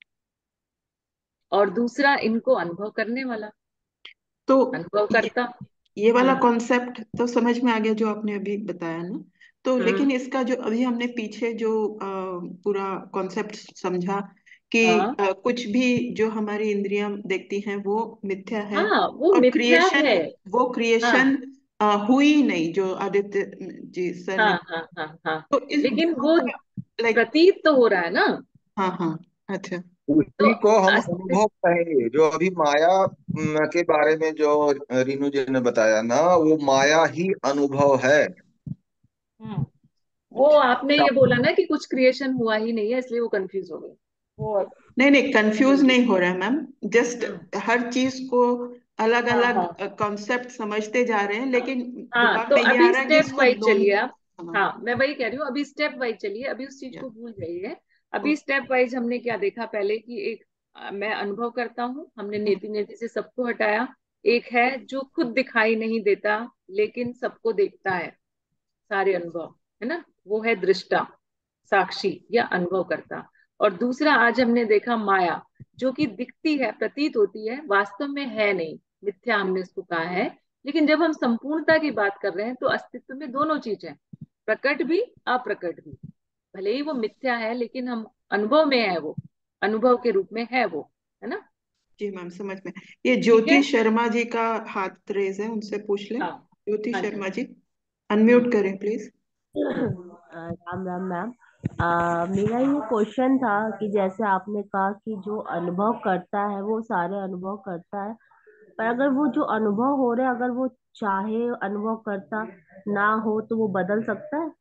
और दूसरा इनको अनुभव करने वाला, तो अनुभव ये, करता। ये वाला हम्म कॉन्सेप्ट तो समझ में आ गया जो आपने अभी बताया ना। तो हम्म लेकिन इसका जो अभी हमने पीछे जो अ, पूरा कॉन्सेप्ट समझा कि हाँ अ, कुछ भी जो हमारी इंद्रियां देखती हैं वो मिथ्या है, हाँ, वो और मिथ्या क्रिएशन, है। वो हाँ क्रिएशन हुई नहीं जो आदित्य जी सर हाँ ने। हाँ हाँ हाँ, तो इस लेकिन दोनों वो का लाइक, प्रतीत तो हो रहा है ना। हाँ हाँ, अच्छा। तो उसी को हम अस्तित्व, अनुभव कहेंगे। जो अभी माया म, के बारे में जो रीनू जी ने बताया ना, वो माया ही अनुभव है। हम्म वो आपने ये बोला ना कि कुछ क्रिएशन हुआ ही नहीं है, इसलिए वो कंफ्यूज हो गए। वो नहीं नहीं, कंफ्यूज नहीं हो रहा है मैम, जस्ट हम्म, हर चीज को अलग हाँ अलग हाँ कॉन्सेप्ट समझते जा रहे हैं, हाँ लेकिन हाँ, दिमाग तो में ये आ अभी रहा है कि स्टेप इसको वाइज दोनों चलिए आप। समझ। हाँ, मैं वही कह रही हूँ, अभी स्टेप वाइज चलिए, अभी उस चीज या को भूल जाइए। अभी स्टेप वाइज हमने क्या देखा पहले कि एक अ, मैं अनुभव करता हूँ, हमने नेति नेति से सबको हटाया। एक है जो खुद दिखाई नहीं देता लेकिन सबको देखता है, सारे अनुभव, है ना, वो है दृष्टा, साक्षी या अनुभव करता। और दूसरा आज हमने देखा माया, जो कि दिखती है, प्रतीत होती है, वास्तव में है नहीं, मिथ्या हमने उसको कहा है। लेकिन जब हम संपूर्णता की बात कर रहे हैं तो अस्तित्व में दोनों चीज है, प्रकट भी अप्रकट भी। भले ही वो मिथ्या है लेकिन हम अनुभव में है, वो अनुभव के रूप में है वो, है ना। जी मैम, समझ में। ये ठीक है। ज्योति शर्मा जी का हाथ रेज है, उनसे पूछ लें। हाँ ज्योति हाँ जी। शर्मा जी, हम्म अनम्यूट करें प्लीज। अ, राम राम मैम। अ, मेरा ये क्वेश्चन था कि जैसे आपने कहा कि जो अनुभव करता है वो सारे अनुभव करता है, पर अगर वो जो अनुभव हो रहे हैं, अगर वो चाहे अनुभव करता ना हो तो वो बदल सकता है?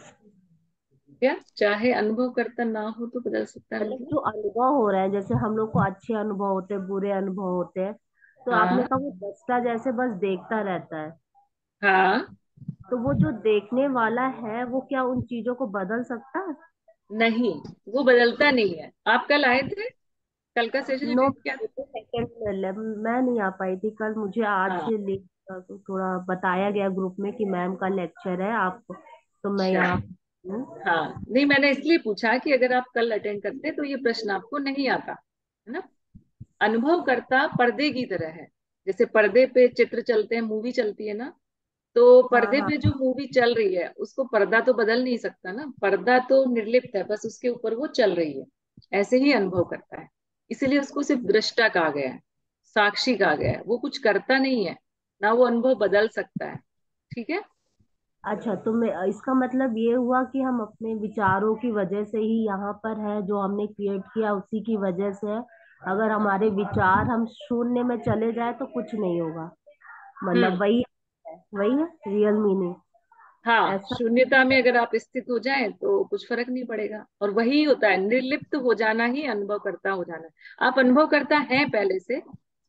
क्या चाहे अनुभव करता ना हो तो बदल सकता है मतलब मतलब? जो अनुभव हो रहा है, जैसे हम लोग को अच्छे अनुभव होते हैं, बुरे अनुभव होते हैं, तो आपने हाँ कहा वो दृष्टा जैसे बस देखता रहता है, हाँ। तो वो जो देखने वाला है वो क्या उन चीजों को बदल सकता है? नहीं, वो बदलता नहीं है। आप कल आए थे, कल का सेशन नो, अटेंड किया था? सेकंड में मैं नहीं आ पाई थी कल, मुझे आज हाँ। से लेट तो थोड़ा बताया गया ग्रुप में कि मैम का लेक्चर है आप, तो मैं अच्छा। यहाँ हूँ। हाँ, नहीं, मैंने इसलिए पूछा कि अगर आप कल अटेंड करते तो ये प्रश्न आपको नहीं आता, है ना। अनुभव करता पर्दे की तरह है, जैसे पर्दे पे चित्र चलते हैं, मूवी चलती है ना, तो हाँ पर्दे हाँ। पे जो मूवी चल रही है उसको पर्दा तो बदल नहीं सकता ना, पर्दा तो निर्लिप्त है, बस उसके ऊपर वो चल रही है। ऐसे ही अनुभव करता है, इसीलिए उसको सिर्फ दृष्टा कहा गया है, साक्षी कहा गया है। वो कुछ करता नहीं है, ना वो अनुभव बदल सकता है। ठीक है। अच्छा, तो मैं इसका मतलब ये हुआ कि हम अपने विचारों की वजह से ही यहाँ पर है, जो हमने क्रिएट किया उसी की वजह से है। अगर हमारे विचार हम शून्य में चले जाए तो कुछ नहीं होगा, मतलब हम्म। वही है, वही है रियल मीनिंग हाँ, ऐसा। शून्यता में अगर आप स्थित हो जाएं तो कुछ फर्क नहीं पड़ेगा, और वही होता है, निर्लिप्त हो जाना ही अनुभव करता हो जाना है। आप अनुभव करता है पहले से।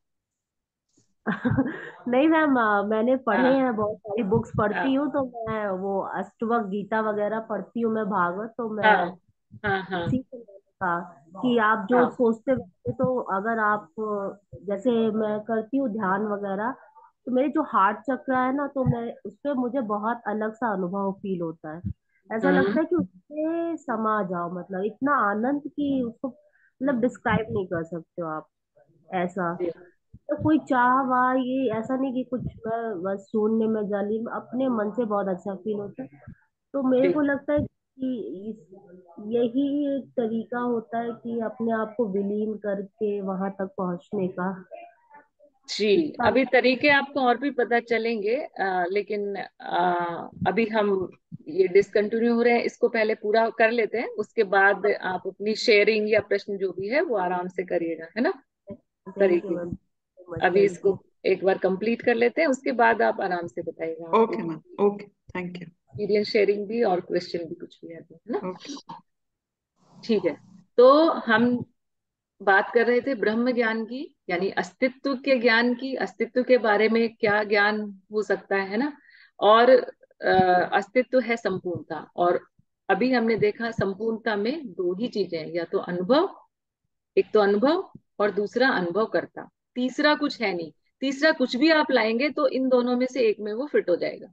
नहीं मैम, अ, मैंने पढ़े हाँ हैं, बहुत सारी बुक्स पढ़ती हाँ हूँ, तो मैं वो अष्टवक गीता वगैरह पढ़ती हूँ, मैं भागवत, तो मैं हाँ हाँ हाँ उसी से मैंने कहा कि आप जो हाँ। सोचते रहते, तो अगर आप अ, जैसे मैं करती हूँ ध्यान वगैरह, तो मेरे जो हार्ट चक्र है ना, तो मैं उस पे मुझे बहुत अलग सा अनुभव फील होता है। ऐसा हम्म। लगता है कि उससे समा जाओ, मतलब इतना आनंद कि उसको मतलब डिस्क्राइब नहीं कर सकते हो आप, ऐसा। जी। तो कोई चाह वाह, ये ऐसा नहीं कि कुछ मैं बस शून्य में जली, अपने मन से बहुत अच्छा फील होता है। तो मेरे जी को लगता है कि इस, यही एक तरीका होता है कि अपने आप को विलीन करके वहां तक पहुंचने का। जी। तब अभी तरीके आपको और भी पता चलेंगे, आ, लेकिन आ, अभी हम ये डिसकंटिन्यू हो रहे हैं, इसको पहले पूरा कर लेते हैं, उसके बाद आप अपनी शेयरिंग या प्रश्न जो भी है वो आराम से करिएगा, है ना। थैंक यू तरीके मैम, मच अभी थैंक यू। इसको एक बार कंप्लीट कर लेते हैं, उसके बाद आप आराम से बताइएगा, आपको okay ma'am, okay, thank you. Experience sharing भी और क्वेश्चन भी कुछ भी है तो, है ना। ओके। ठीक है। तो हम बात कर रहे थे ब्रह्म ज्ञान की, यानी अस्तित्व के ज्ञान की, अस्तित्व के बारे में क्या ज्ञान हो सकता है ना। और अ, अस्तित्व है संपूर्णता, और अभी हमने देखा संपूर्णता में दो ही चीजें हैं, या तो अनुभव, एक तो अनुभव, और दूसरा अनुभव करता, तीसरा कुछ है नहीं। तीसरा कुछ भी आप लाएंगे तो इन दोनों में से एक में वो फिट हो जाएगा।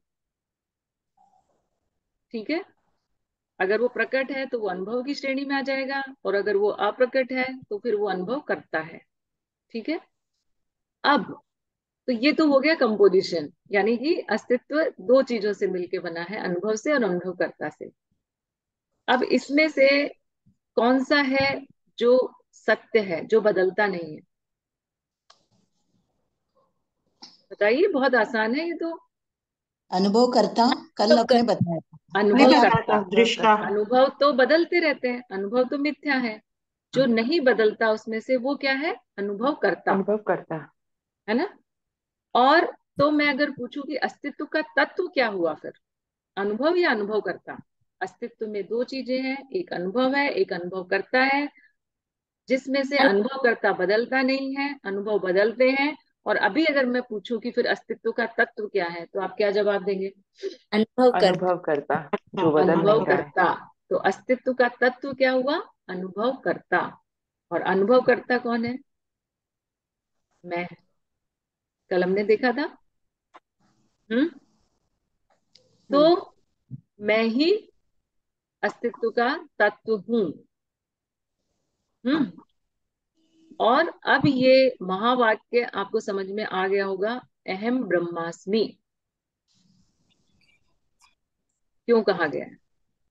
ठीक है। अगर वो प्रकट है तो वो अनुभव की श्रेणी में आ जाएगा, और अगर वो अप्रकट है तो फिर वो अनुभव करता है। ठीक है। अब तो ये तो हो गया कंपोजिशन, यानी कि अस्तित्व दो चीजों से मिलके बना है, अनुभव से और अनुभवकर्ता से। अब इसमें से कौन सा है जो सत्य है, जो बदलता नहीं है? बताइए, बहुत आसान है ये तो। अनुभव करता, कल तो कर, आपने बताया था। नहीं अनुभव मैंने बताया करता। था, आपको दृष्टा। अनुभव तो बदलते रहते हैं, अनुभव तो मिथ्या है। जो नहीं बदलता उसमें से वो क्या है? अनुभव करता, अनुभव करता। है ना। और तो मैं अगर पूछूं कि अस्तित्व का तत्व क्या हुआ फिर, अनुभव या अनुभव करता? अस्तित्व में दो चीजें हैं, एक अनुभव है, एक अनुभव करता है। जिसमें से अनुभवकर्ता बदलता नहीं है, अनुभव बदलते हैं। और अभी अगर मैं पूछूं कि फिर अस्तित्व का तत्व क्या है, तो आप क्या जवाब देंगे? अनुभव करता। अनुभव करता, जो हाँ, बदल अनुभव नहीं रहा है। करता। तो अस्तित्व का तत्व क्या हुआ? अनुभव करता। और अनुभव करता कौन है? मैं। कल हमने देखा था। हम्म तो हम्म, मैं ही अस्तित्व का तत्व हूं। हाँ, हम्म और अब ये महावाक्य आपको समझ में आ गया होगा, अहम ब्रह्मास्मि क्यों कहा गया है?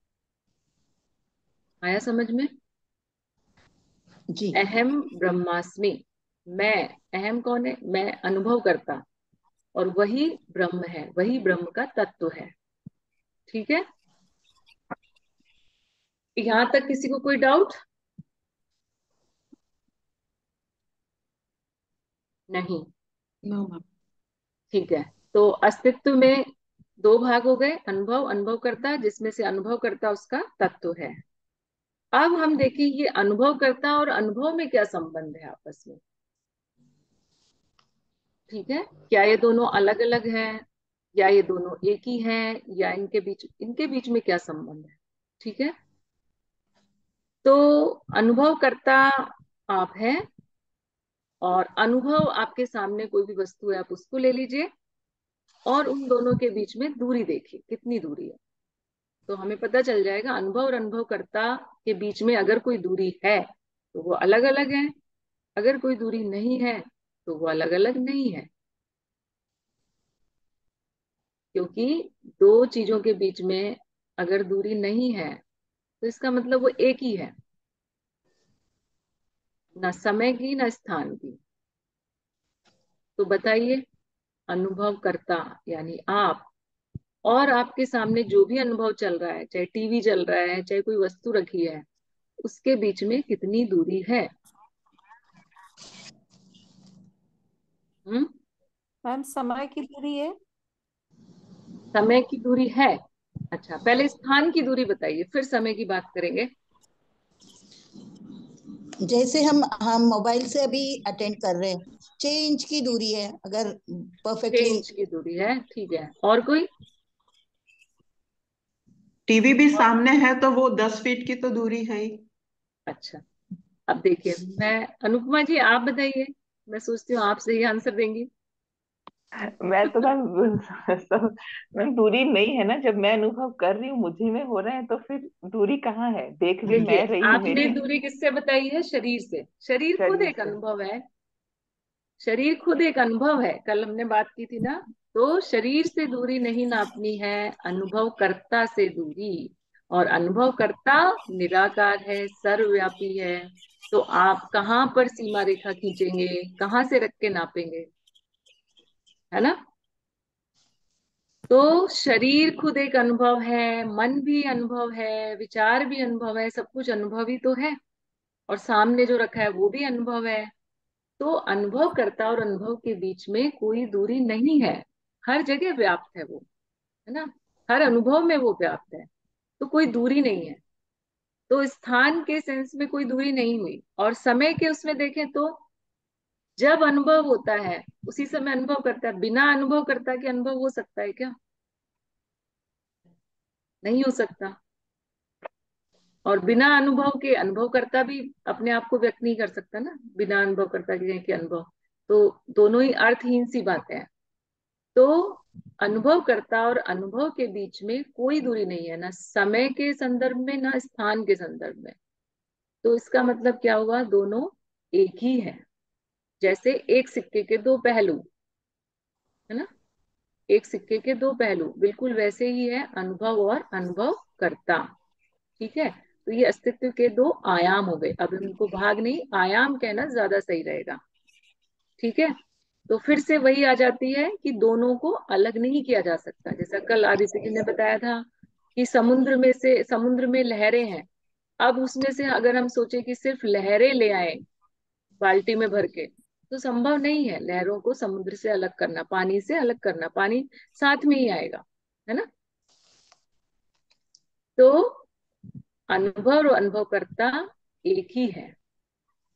आया समझ में? जी। अहम ब्रह्मास्मि। मैं, अहम कौन है? मैं अनुभव करता, और वही ब्रह्म है, वही ब्रह्म का तत्व है। ठीक है, यहां तक किसी को कोई डाउट नहीं? No ma'am. ठीक है, तो अस्तित्व में दो भाग हो गए, अनुभव, अनुभव करता, जिसमें से अनुभव करता उसका तत्व है। अब हम देखें ये अनुभव करता और अनुभव में क्या संबंध है आपस में। ठीक है, क्या ये दोनों अलग अलग हैं, या ये दोनों एक ही हैं, या इनके बीच इनके बीच में क्या संबंध है? ठीक है, तो अनुभव करता आप हैं, और अनुभव आपके सामने कोई भी वस्तु है, आप उसको ले लीजिए, और उन दोनों के बीच में दूरी देखिए कितनी दूरी है। तो हमें पता चल जाएगा अनुभव और अनुभवकर्ता के बीच में अगर कोई दूरी है तो वो अलग अलग है, अगर कोई दूरी नहीं है तो वो अलग अलग नहीं है। क्योंकि दो चीजों के बीच में अगर दूरी नहीं है तो इसका मतलब वो एक ही है, ना समय की ना स्थान की। तो बताइए, अनुभव करता यानी आप, और आपके सामने जो भी अनुभव चल रहा है, चाहे टीवी चल रहा है, चाहे कोई वस्तु रखी है, उसके बीच में कितनी दूरी है? हम्म मैम समय की दूरी है। समय की दूरी है। अच्छा, पहले स्थान की दूरी बताइए, फिर समय की बात करेंगे। जैसे हम हम मोबाइल से अभी अटेंड कर रहे हैं, छह इंच की दूरी है, अगर छह परफेक्टली। इंच की दूरी है, ठीक है। और कोई? टीवी भी और सामने है तो वो दस फीट की तो दूरी है ही। अच्छा, अब देखिए, मैं, अनुपमा जी आप बताइए, मैं सोचती हूँ आप सही आंसर देंगी। मैं तो मैम सब मैम, दूरी नहीं है ना, जब मैं अनुभव कर रही हूँ मुझे में हो रहा है, तो फिर दूरी कहाँ है? देख भी देखिए, मैं रही हूँ, आपने मेरी दूरी किससे बताई है? शरीर से। शरीर खुद शरीर एक से। अनुभव है, शरीर खुद एक अनुभव है, कल हमने बात की थी ना। तो शरीर से दूरी नहीं नापनी है, अनुभव कर्ता से दूरी। और अनुभव कर्ता निराकार है, सर्वव्यापी है। तो आप कहाँ पर सीमा रेखा खींचेंगे, कहाँ से रख के नापेंगे? है ना? तो शरीर खुद एक अनुभव है, मन भी अनुभव है, विचार भी अनुभव है, सब कुछ अनुभव ही तो है। और सामने जो रखा है वो भी अनुभव है। तो अनुभव करता और अनुभव के बीच में कोई दूरी नहीं है, हर जगह व्याप्त है वो, है ना? हर अनुभव में वो व्याप्त है, तो कोई दूरी नहीं है। तो स्थान के सेंस में कोई दूरी नहीं हुई, और समय के उसमें देखें तो जब अनुभव होता है उसी समय अनुभव करता है। बिना अनुभव करता के अनुभव हो सकता है क्या? नहीं हो सकता। और बिना अनुभव के अनुभव करता भी अपने आप को व्यक्त नहीं कर सकता ना, बिना अनुभव करता के के अनुभव। तो दोनों ही अर्थहीन सी बातें हैं। तो अनुभव करता और अनुभव के बीच में कोई दूरी नहीं है, ना समय के संदर्भ में ना स्थान के संदर्भ में। तो इसका मतलब क्या हुआ? दोनों एक ही है। जैसे एक सिक्के के दो पहलू, है ना? एक सिक्के के दो पहलू, बिल्कुल वैसे ही है अनुभव और अनुभव करता। ठीक है, तो ये अस्तित्व के दो आयाम हो गए। अब इनको भाग नहीं, आयाम कहना ज्यादा सही रहेगा। ठीक है, तो फिर से वही आ जाती है कि दोनों को अलग नहीं किया जा सकता। जैसा कल आदित्य जी ने बताया था कि समुद्र में से, समुद्र में लहरें हैं, अब उसमें से अगर हम सोचे कि सिर्फ लहरें ले आए बाल्टी में भर के, तो संभव नहीं है लहरों को समुद्र से अलग करना, पानी से अलग करना। पानी साथ में ही आएगा, है ना? तो अनुभव और अनुभवकर्ता एक ही है।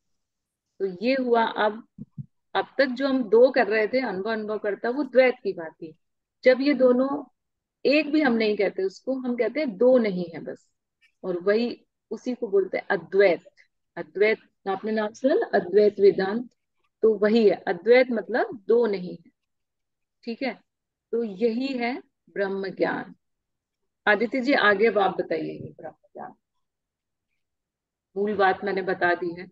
तो ये हुआ। अब अब तक जो हम दो कर रहे थे, अनुभव अनुभव करता, वो द्वैत की बात थी। जब ये दोनों एक भी हम नहीं कहते, उसको हम कहते हैं दो नहीं है बस, और वही उसी को बोलते हैं अद्वैत। अद्वैत आपने नाम सुना ना, अद्वैत वेदांत, तो वही है अद्वैत, मतलब दो नहीं है। ठीक है, तो यही है ब्रह्म ज्ञान। आदित्य जी आगे अब आप बताइए ये ब्रह्म ज्ञान, मूल बात मैंने बता दी है।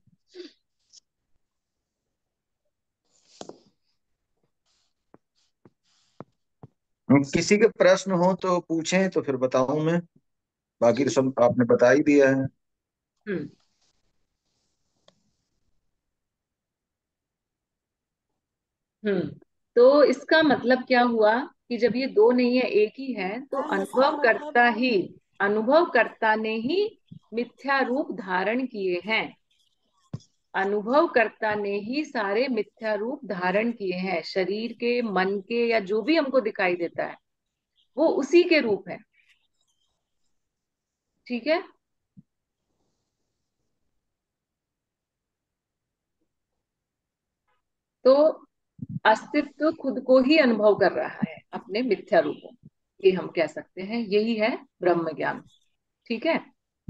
किसी के प्रश्न हो तो पूछें, तो फिर बताऊं मैं। बाकी तो सब आपने बता ही दिया है। हम्म हम्म तो इसका मतलब क्या हुआ कि जब ये दो नहीं है एक ही है, तो मैम इसका अनुभव मतलब, करता ही, अनुभव कर्ता ने ही मिथ्या रूप धारण किए हैं। अनुभव कर्ता ने ही सारे मिथ्या रूप धारण किए हैं। शरीर के, मन के, या जो भी हमको दिखाई देता है वो उसी के रूप है। ठीक है, तो अस्तित्व खुद को ही अनुभव कर रहा है अपने मिथ्या रूपों, ये हम कह सकते हैं, यही है ब्रह्म ज्ञान। ठीक है,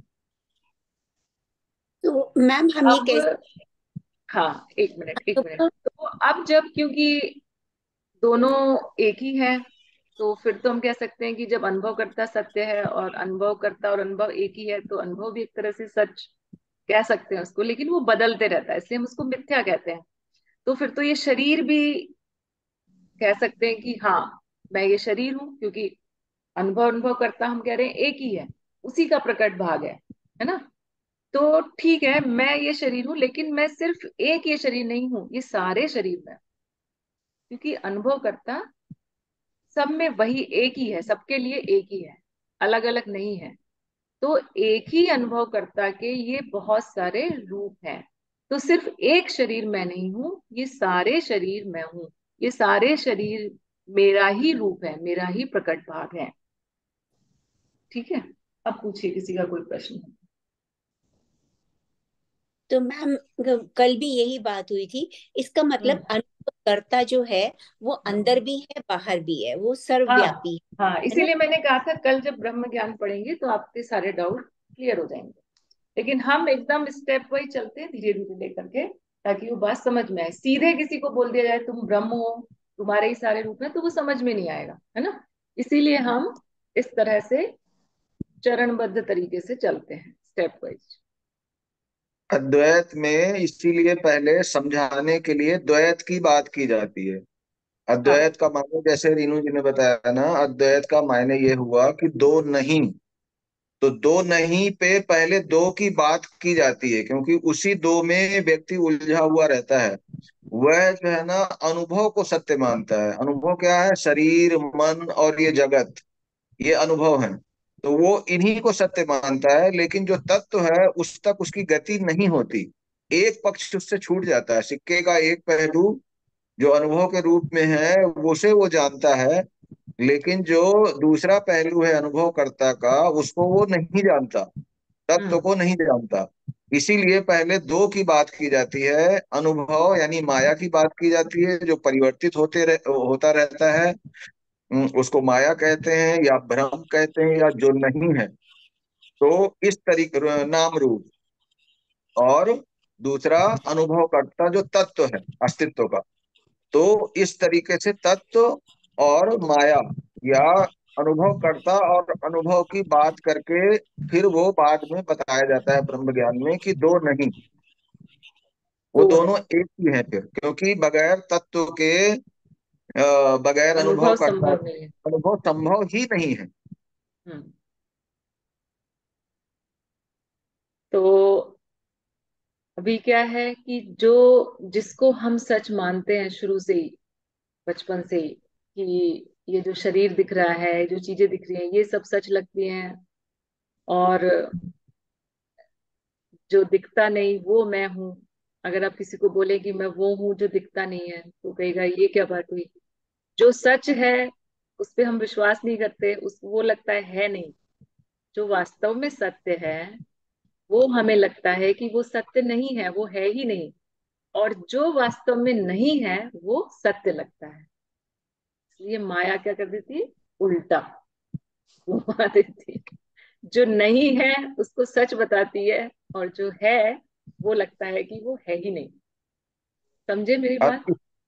तो मैम हम ये अब कह हाँ, एक मिनट एक मिनट। तो तो अब जब, क्योंकि दोनों एक ही है, तो फिर तो हम कह सकते हैं कि जब अनुभव करता सत्य है और अनुभव करता और अनुभव एक ही है, तो अनुभव भी एक तरह से सच कह सकते हैं उसको, लेकिन वो बदलते रहता है, इसलिए हम उसको मिथ्या कहते हैं। तो फिर तो ये शरीर भी कह सकते हैं कि हाँ, मैं ये शरीर हूं, क्योंकि अनुभव अनुभव करता हम कह रहे हैं एक ही है, उसी का प्रकट भाग है है ना। तो ठीक है, मैं ये शरीर हूं, लेकिन मैं सिर्फ एक ये शरीर नहीं हूं, ये सारे शरीर में, क्योंकि अनुभव करता सब में वही एक ही है, सबके लिए एक ही है, अलग अलग नहीं है। तो एक ही अनुभव करता के ये बहुत सारे रूप हैं। तो सिर्फ एक शरीर मैं नहीं हूं, ये सारे शरीर मैं हूं, ये सारे शरीर मेरा ही रूप है, मेरा ही प्रकट भाग है। ठीक है, अब पूछिए किसी का कोई प्रश्न। तो मैम कल भी यही बात हुई थी। इसका हम्म मतलब अनुभवकर्ता जो है वो अंदर हम्म भी है, बाहर भी है, वो हाँ सर्वव्यापी हाँ, है ना। इसीलिए मैंने कहा था कल जब ब्रह्म ज्ञान पढ़ेंगे तो आपके सारे डाउट क्लियर हो जाएंगे। लेकिन हम एकदम स्टेप वाइज चलते हैं, धीरे धीरे लेकर के, ताकि वो बात समझ में आए। सीधे किसी को बोल दिया जाए तुम ब्रह्म हो, तुम्हारे ही सारे रूप हैं, तो वो समझ में नहीं आएगा, है ना। इसीलिए हम इस तरह से चरणबद्ध तरीके से चलते हैं, स्टेप वाइज। अद्वैत में इसीलिए पहले समझाने के लिए द्वैत की बात की जाती है। हाँ अद्वैत का माने, जैसे रीनू जी ने बताया ना, अद्वैत का मायने ये हुआ कि दो नहीं। तो दो नहीं पे पहले दो की बात की जाती है, क्योंकि उसी दो में व्यक्ति उलझा हुआ रहता है। वह जो है ना, अनुभव को सत्य मानता है। अनुभव क्या है? शरीर, मन और ये जगत, ये अनुभव है। तो वो इन्हीं को सत्य मानता है, लेकिन जो तत्व है उस तक उसकी गति नहीं होती। एक पक्ष उससे छूट जाता है, सिक्के का एक पहलू जो अनुभव के रूप में है उसे वो जानता है, लेकिन जो दूसरा पहलू है अनुभवकर्ता का, उसको वो नहीं जानता, तत्व हम्म को नहीं जानता। इसीलिए पहले दो की बात की जाती है। अनुभव यानी माया की बात की जाती है, जो परिवर्तित होते रह, होता रहता है। हम्म, उसको माया कहते हैं या भ्रम कहते हैं या जो नहीं है। तो इस तरीके नाम रूप, और दूसरा अनुभव करता जो तत्व है अस्तित्व का। तो इस तरीके से तत्व और माया, या अनुभव करता और अनुभव की बात करके फिर वो बाद में बताया जाता है ब्रह्म ज्ञान में कि दो नहीं, वो दो है, दोनों एक ही है। फिर क्योंकि बगैर तत्व के, अ, बगैर अनुभव अनुभव करता संभव के नहीं है। अनुभव संभव ही नहीं है। हम्म तो अभी क्या है कि जो, जिसको हम सच मानते हैं शुरू से ही, बचपन से ही, कि ये जो शरीर दिख रहा है, जो चीजें दिख रही हैं, ये सब सच लगती हैं, और जो दिखता नहीं वो मैं हूँ। अगर आप किसी को बोले कि मैं वो हूँ जो दिखता नहीं है, तो कहेगा ये क्या बात हुई। जो सच है उस पे हम विश्वास नहीं करते, उस वो लगता है है नहीं। जो वास्तव में सत्य है वो हमें लगता है कि वो सत्य नहीं है, वो है ही नहीं। और जो वास्तव में नहीं है वो सत्य लगता है। इसलिए माया क्या कर देती है, उल्टा घुमा देती है। जो नहीं है उसको सच बताती है, और जो है वो लगता है कि वो है ही नहीं। समझे मेरी अब बात?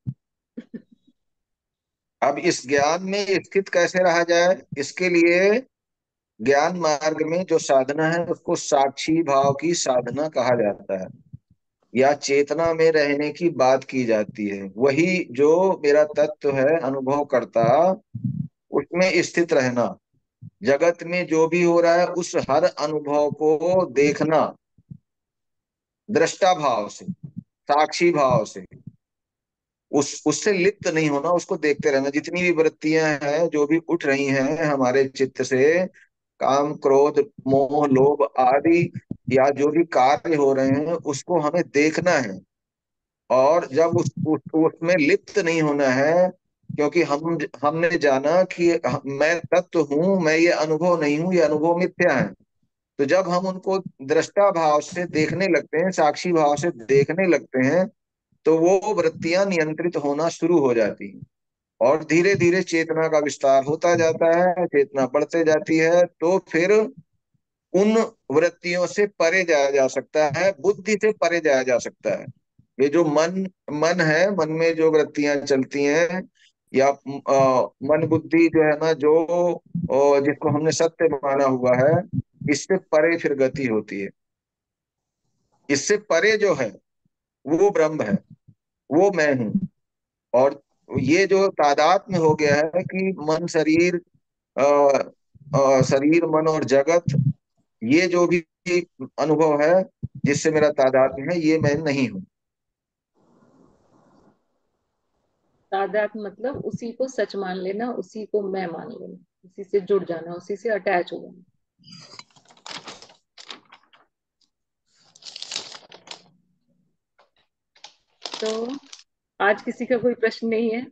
अब इस ज्ञान में स्थित कैसे रहा जाए, इसके लिए ज्ञान मार्ग में जो साधना है उसको साक्षी भाव की साधना कहा जाता है, या चेतना में रहने की बात की जाती है। वही जो मेरा तत्व है अनुभव करता, उसमें स्थित रहना, जगत में जो भी हो रहा है उस हर अनुभव को देखना, दृष्टा भाव से, साक्षी भाव से, उस उससे लिप्त नहीं होना, उसको देखते रहना। जितनी भी वृत्तियां हैं जो भी उठ रही हैं हमारे चित्त से, काम क्रोध मोह लोभ आदि, या जो भी कार्य हो रहे हैं उसको हमें देखना है। और जब उस, उस उसमें लिप्त नहीं होना है, क्योंकि हम हमने जाना कि मैं तत्व हूँ, मैं ये अनुभव नहीं हूँ, ये अनुभव मिथ्या है। तो जब हम उनको दृष्टा भाव से देखने लगते हैं, साक्षी भाव से देखने लगते हैं, तो वो वृत्तियां नियंत्रित होना शुरू हो जाती हैं, और धीरे धीरे चेतना का विस्तार होता जाता है, चेतना बढ़ते जाती है। तो फिर उन वृत्तियों से परे जाया जा सकता है, बुद्धि से परे जाया जा सकता है। ये जो मन मन है, मन में जो वृत्तियां चलती हैं, या अ, मन बुद्धि जो है ना, जो अ, जिसको हमने सत्य माना हुआ है, इससे परे फिर गति होती है। इससे परे जो है वो ब्रह्म है, वो मैं हूँ। और ये जो तादात्म्य हो गया है कि मन शरीर, अ, अ, शरीर मन और जगत, ये जो भी अनुभव है जिससे मेरा तादात्म्य है, ये मैं नहीं हूँ। तादात मतलब उसी को सच मान लेना, उसी को मैं मान लेना, उसी से जुड़ जाना, उसी से अटैच हो जाना। तो आज किसी का कोई प्रश्न नहीं है?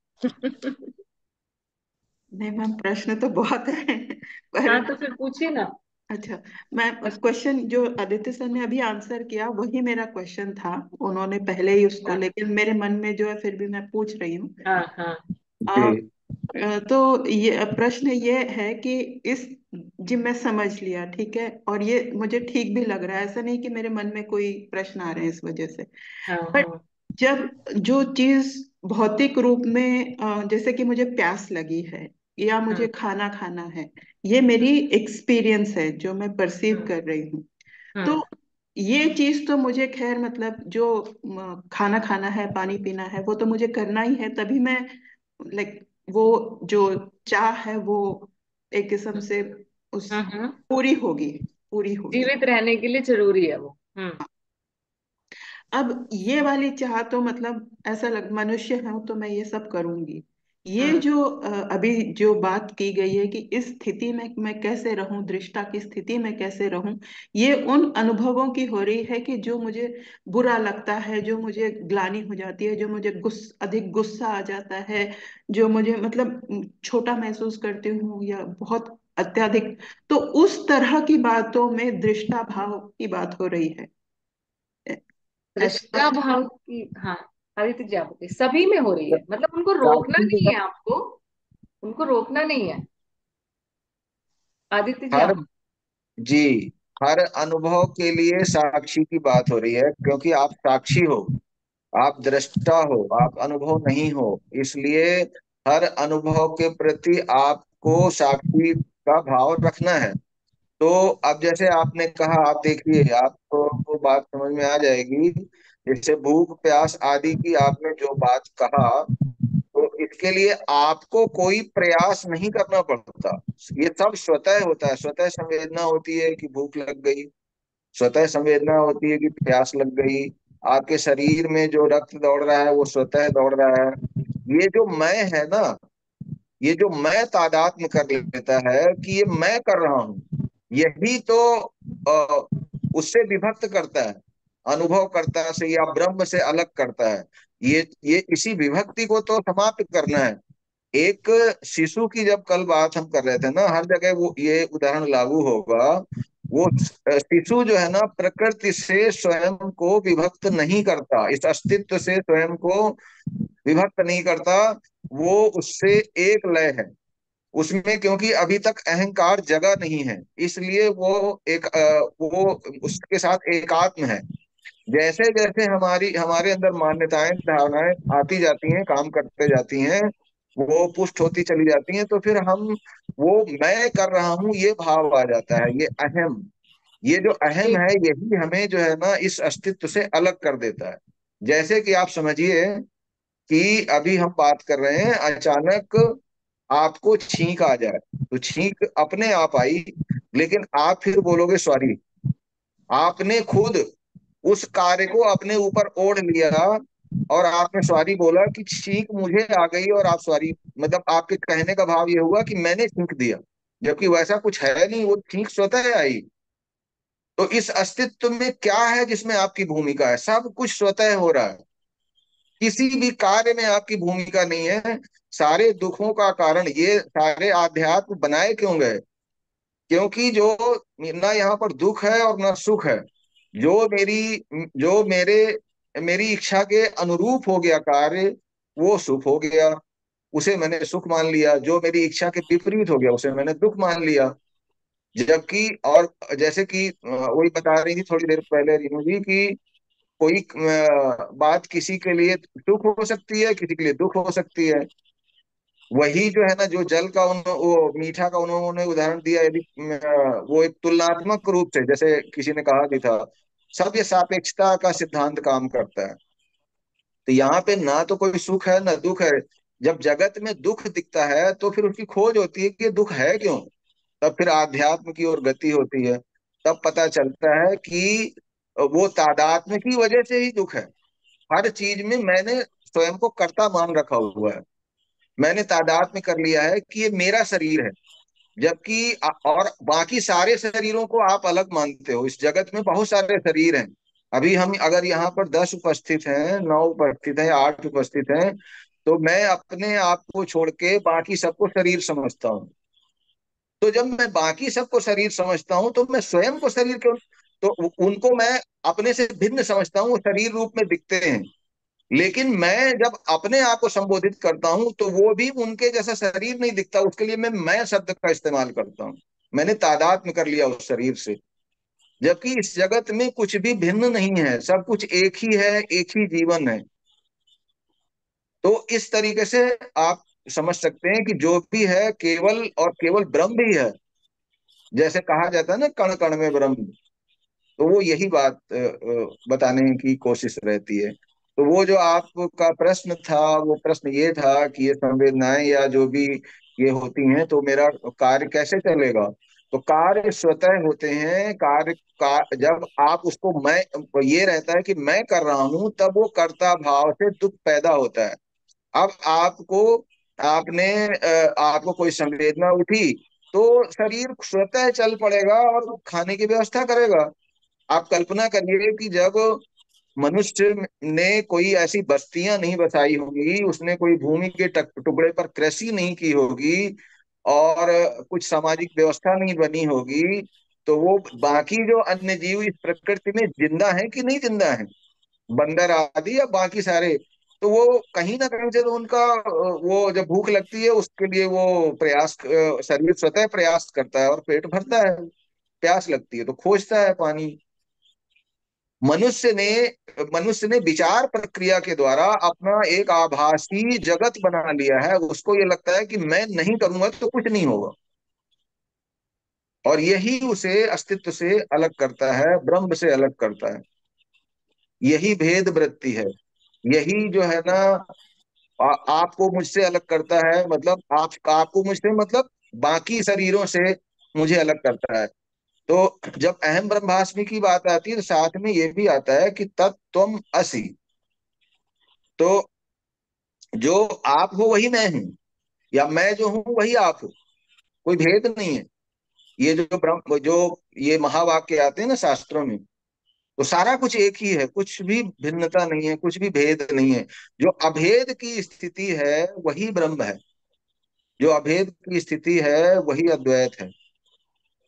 नहीं मैम, प्रश्न तो बहुत है पर। हाँ तो फिर पूछिए ना। अच्छा, मैं क्वेश्चन जो आदित्य सर ने अभी आंसर किया वही मेरा क्वेश्चन था। उन्होंने पहले ही उसको, हाँ लेकिन मेरे मन में जो है फिर भी मैं पूछ रही हूँ। हाँ हाँ। आ, जी। अ, तो ये प्रश्न ये है कि इस, जी मैं समझ लिया, ठीक है, और ये मुझे ठीक भी लग रहा है। ऐसा नहीं कि मेरे मन में कोई प्रश्न आ रहे हैं इस वजह से। हाँ बट हाँ जब जो चीज भौतिक रूप में, अ, जैसे कि मुझे प्यास लगी है या मुझे हाँ खाना खाना है, ये मेरी एक्सपीरियंस है जो मैं परसीव हाँ कर रही हूँ। तो हाँ ये चीज तो मुझे, खैर मतलब जो म, खाना खाना है पानी पीना है वो तो मुझे करना ही है, तभी मैं लाइक वो जो चाह है वो एक किस्म से उस हाँ हाँ। पूरी होगी, पूरी होगी। जीवित रहने के लिए जरूरी है वो। हम्म अब ये वाली चाह तो मतलब ऐसा लग, मनुष्य हूं तो मैं ये सब करूंगी। ये हम्म जो अ, अभी जो बात की गई है कि इस स्थिति में मैं कैसे रहूं, दृष्टा की स्थिति में कैसे रहूं, ये उन अनुभवों की हो रही है कि जो मुझे बुरा लगता है, जो मुझे ग्लानि हो जाती है, जो मुझे गुस्स अधिक गुस्सा आ जाता है, जो मुझे मतलब म, छोटा महसूस करती हूँ या बहुत अत्याधिक, तो उस तरह की बातों में दृष्टा भाव की बात हो रही है। ऐसा। दृष्टा भाव की, हाँ। आदित्य जी आप बताइए, सभी में हो रही है, मतलब उनको रोकना साक्षी नहीं है आपको, उनको रोकना नहीं है। आदित्य जी हर आप। जी हर अनुभव के लिए साक्षी की बात हो रही है, क्योंकि आप साक्षी हो, आप दृष्टा हो, आप अनुभव नहीं हो। इसलिए हर अनुभव के प्रति आपको साक्षी का भाव रखना है। तो अब जैसे आपने कहा, आप देखिए आपको वो बात समझ में आ जाएगी। जैसे भूख प्यास आदि की आपने जो बात कहा, तो इसके लिए आपको कोई प्रयास नहीं करना पड़ता। ये सब स्वतः होता है। स्वतः संवेदना होती है कि भूख लग गई, स्वतः संवेदना होती है कि प्यास लग गई। आपके शरीर में जो रक्त दौड़ रहा है वो स्वतः दौड़ रहा है। ये जो मैं है ना, ये जो मैं तादात्म्य कर लेता है कि ये मैं कर रहा हूं, यही तो अ, उससे विभक्त करता है, अनुभव करता से या ब्रह्म से अलग करता है। ये ये इसी विभक्ति को तो समाप्त करना है। एक शिशु की जब कल बात हम कर रहे थे ना, हर जगह वो ये उदाहरण लागू होगा। वो शिशु जो है ना प्रकृति से स्वयं को विभक्त नहीं करता, इस अस्तित्व से स्वयं को विभक्त नहीं करता, वो उससे एक लय है उसमें, क्योंकि अभी तक अहंकार जगा नहीं है, इसलिए वो एक अ, वो उसके साथ एकात्म है। जैसे जैसे हमारी हमारे अंदर मान्यताएं धारणाएं आती जाती हैं, काम करते जाती हैं, वो पुष्ट होती चली जाती हैं, तो फिर हम वो मैं कर रहा हूं ये भाव आ जाता है, ये अहम, ये जो अहम जी। है यही हमें जो है ना इस अस्तित्व से अलग कर देता है। जैसे कि आप समझिए कि अभी हम बात कर रहे हैं, अचानक आपको छींक आ जाए, तो छींक अपने आप आई, लेकिन आप फिर बोलोगे सॉरी, आपने खुद उस कार्य को अपने ऊपर ओढ़ लिया और आपने सॉरी बोला कि छींक मुझे आ गई, और आप सॉरी, मतलब आपके कहने का भाव ये हुआ कि मैंने छींक दिया, जबकि वैसा कुछ है नहीं, वो छींक स्वतः आई। तो इस अस्तित्व में क्या है जिसमें आपकी भूमिका है? सब कुछ स्वतः हो रहा है, किसी भी कार्य में आपकी भूमिका नहीं है। सारे दुखों का कारण ये सारे आध्यात्म बनाए क्यों गए? क्योंकि जो ना यहाँ पर दुख है और ना सुख है, जो मेरी जो मेरे मेरी इच्छा के अनुरूप हो गया कार्य, वो सुख हो गया, उसे मैंने सुख मान लिया, जो मेरी इच्छा के विपरीत हो गया उसे मैंने दुख मान लिया। जबकि और जैसे कि अ, वही बता रही थी थोड़ी देर पहले रीनू जी की, कोई अ, बात किसी के लिए सुख हो सकती है, किसी के लिए दुख हो सकती है। वही जो है ना, जो जल का उन वो मीठा का उन्होंने उदाहरण दिया, यदि अ, वो एक तुलनात्मक रूप से, जैसे किसी ने कहा भी था, सब ये सापेक्षता का सिद्धांत काम करता है। तो यहाँ पे ना तो कोई सुख है ना दुख है। जब जगत में दुख दिखता है तो फिर उसकी खोज होती है कि ये दुख है क्यों, तब फिर आध्यात्म की ओर गति होती है। तब पता चलता है कि वो तादात्म्य की वजह से ही दुख है। हर चीज में मैंने स्वयं को कर्ता मान रखा हुआ है, मैंने तादात्म्य कर लिया है कि ये मेरा शरीर है, जबकि आ- और बाकी सारे शरीरों को आप अलग मानते हो। इस जगत में बहुत सारे शरीर हैं, अभी हम अगर यहाँ पर दस उपस्थित हैं, नौ उपस्थित हैं, आठ उपस्थित हैं, तो मैं अपने आप को छोड़ के बाकी सबको शरीर समझता हूँ। तो जब मैं बाकी सबको शरीर समझता हूँ तो मैं स्वयं को शरीर क्यों, तो उ- उनको मैं अपने से भिन्न समझता हूँ, वो शरीर रूप में दिखते हैं। लेकिन मैं जब अपने आप को संबोधित करता हूं तो वो भी उनके जैसा शरीर नहीं दिखता, उसके लिए मैं मैं शब्द का इस्तेमाल करता हूं। मैंने तादात्म्य कर लिया उस शरीर से। जबकि इस जगत में कुछ भी भिन्न नहीं है, सब कुछ एक ही है, एक ही जीवन है। तो इस तरीके से आप समझ सकते हैं कि जो भी है केवल और केवल ब्रह्म ही है। जैसे कहा जाता है ना, कण कण में ब्रह्म, तो वो यही बात अ, अ, बताने की कोशिश रहती है। तो वो जो आपका प्रश्न था, वो प्रश्न ये था कि ये संवेदनाएं या जो भी ये होती हैं तो मेरा कार्य कैसे चलेगा? तो कार्य स्वतः होते हैं। कार्य का जब आप उसको मैं, ये रहता है कि मैं कर रहा हूं, तब वो कर्ता भाव से दुख पैदा होता है। अब आपको आपने अ, आपको कोई संवेदना उठी तो शरीर स्वतः चल पड़ेगा और खाने की व्यवस्था करेगा। आप कल्पना करिए कि जब मनुष्य ने कोई ऐसी बस्तियां नहीं बसाई होंगी, उसने कोई भूमि के टक- टुकड़े पर कृषि नहीं की होगी, और कुछ सामाजिक व्यवस्था नहीं बनी होगी, तो वो बाकी जो अन्य जीव इस प्रकृति में जिंदा हैं कि नहीं जिंदा हैं, बंदर आदि या बाकी सारे, तो वो कहीं ना कहीं से तो उनका अ, वो जब भूख लगती है उसके लिए वो प्रयास, अ, शरीर स्वतः प्रयास करता है और पेट भरता है। प्यास लगती है तो खोजता है पानी। मनुष्य ने मनुष्य ने विचार प्रक्रिया के द्वारा अपना एक आभासी जगत बना लिया है, उसको ये लगता है कि मैं नहीं करूंगा तो कुछ नहीं होगा, और यही उसे अस्तित्व से अलग करता है, ब्रह्म से अलग करता है। यही भेद वृत्ति है, यही जो है ना आ, आपको मुझसे अलग करता है, मतलब आप आपको मुझसे मतलब बाकी शरीरों से मुझे अलग करता है। तो जब अहम ब्रह्मास्मि की बात आती है तो साथ में ये भी आता है कि तत्त्वम् असि। तो जो आप हो वही मैं हूं, या मैं जो हूं वही आप हो, कोई भेद नहीं है। ये जो ब्रह्म जो ये महावाक्य आते हैं ना शास्त्रों में, तो सारा कुछ एक ही है, कुछ भी भिन्नता नहीं है, कुछ भी भेद नहीं है। जो अभेद की स्थिति है वही ब्रह्म है, जो अभेद की स्थिति है वही अद्वैत है।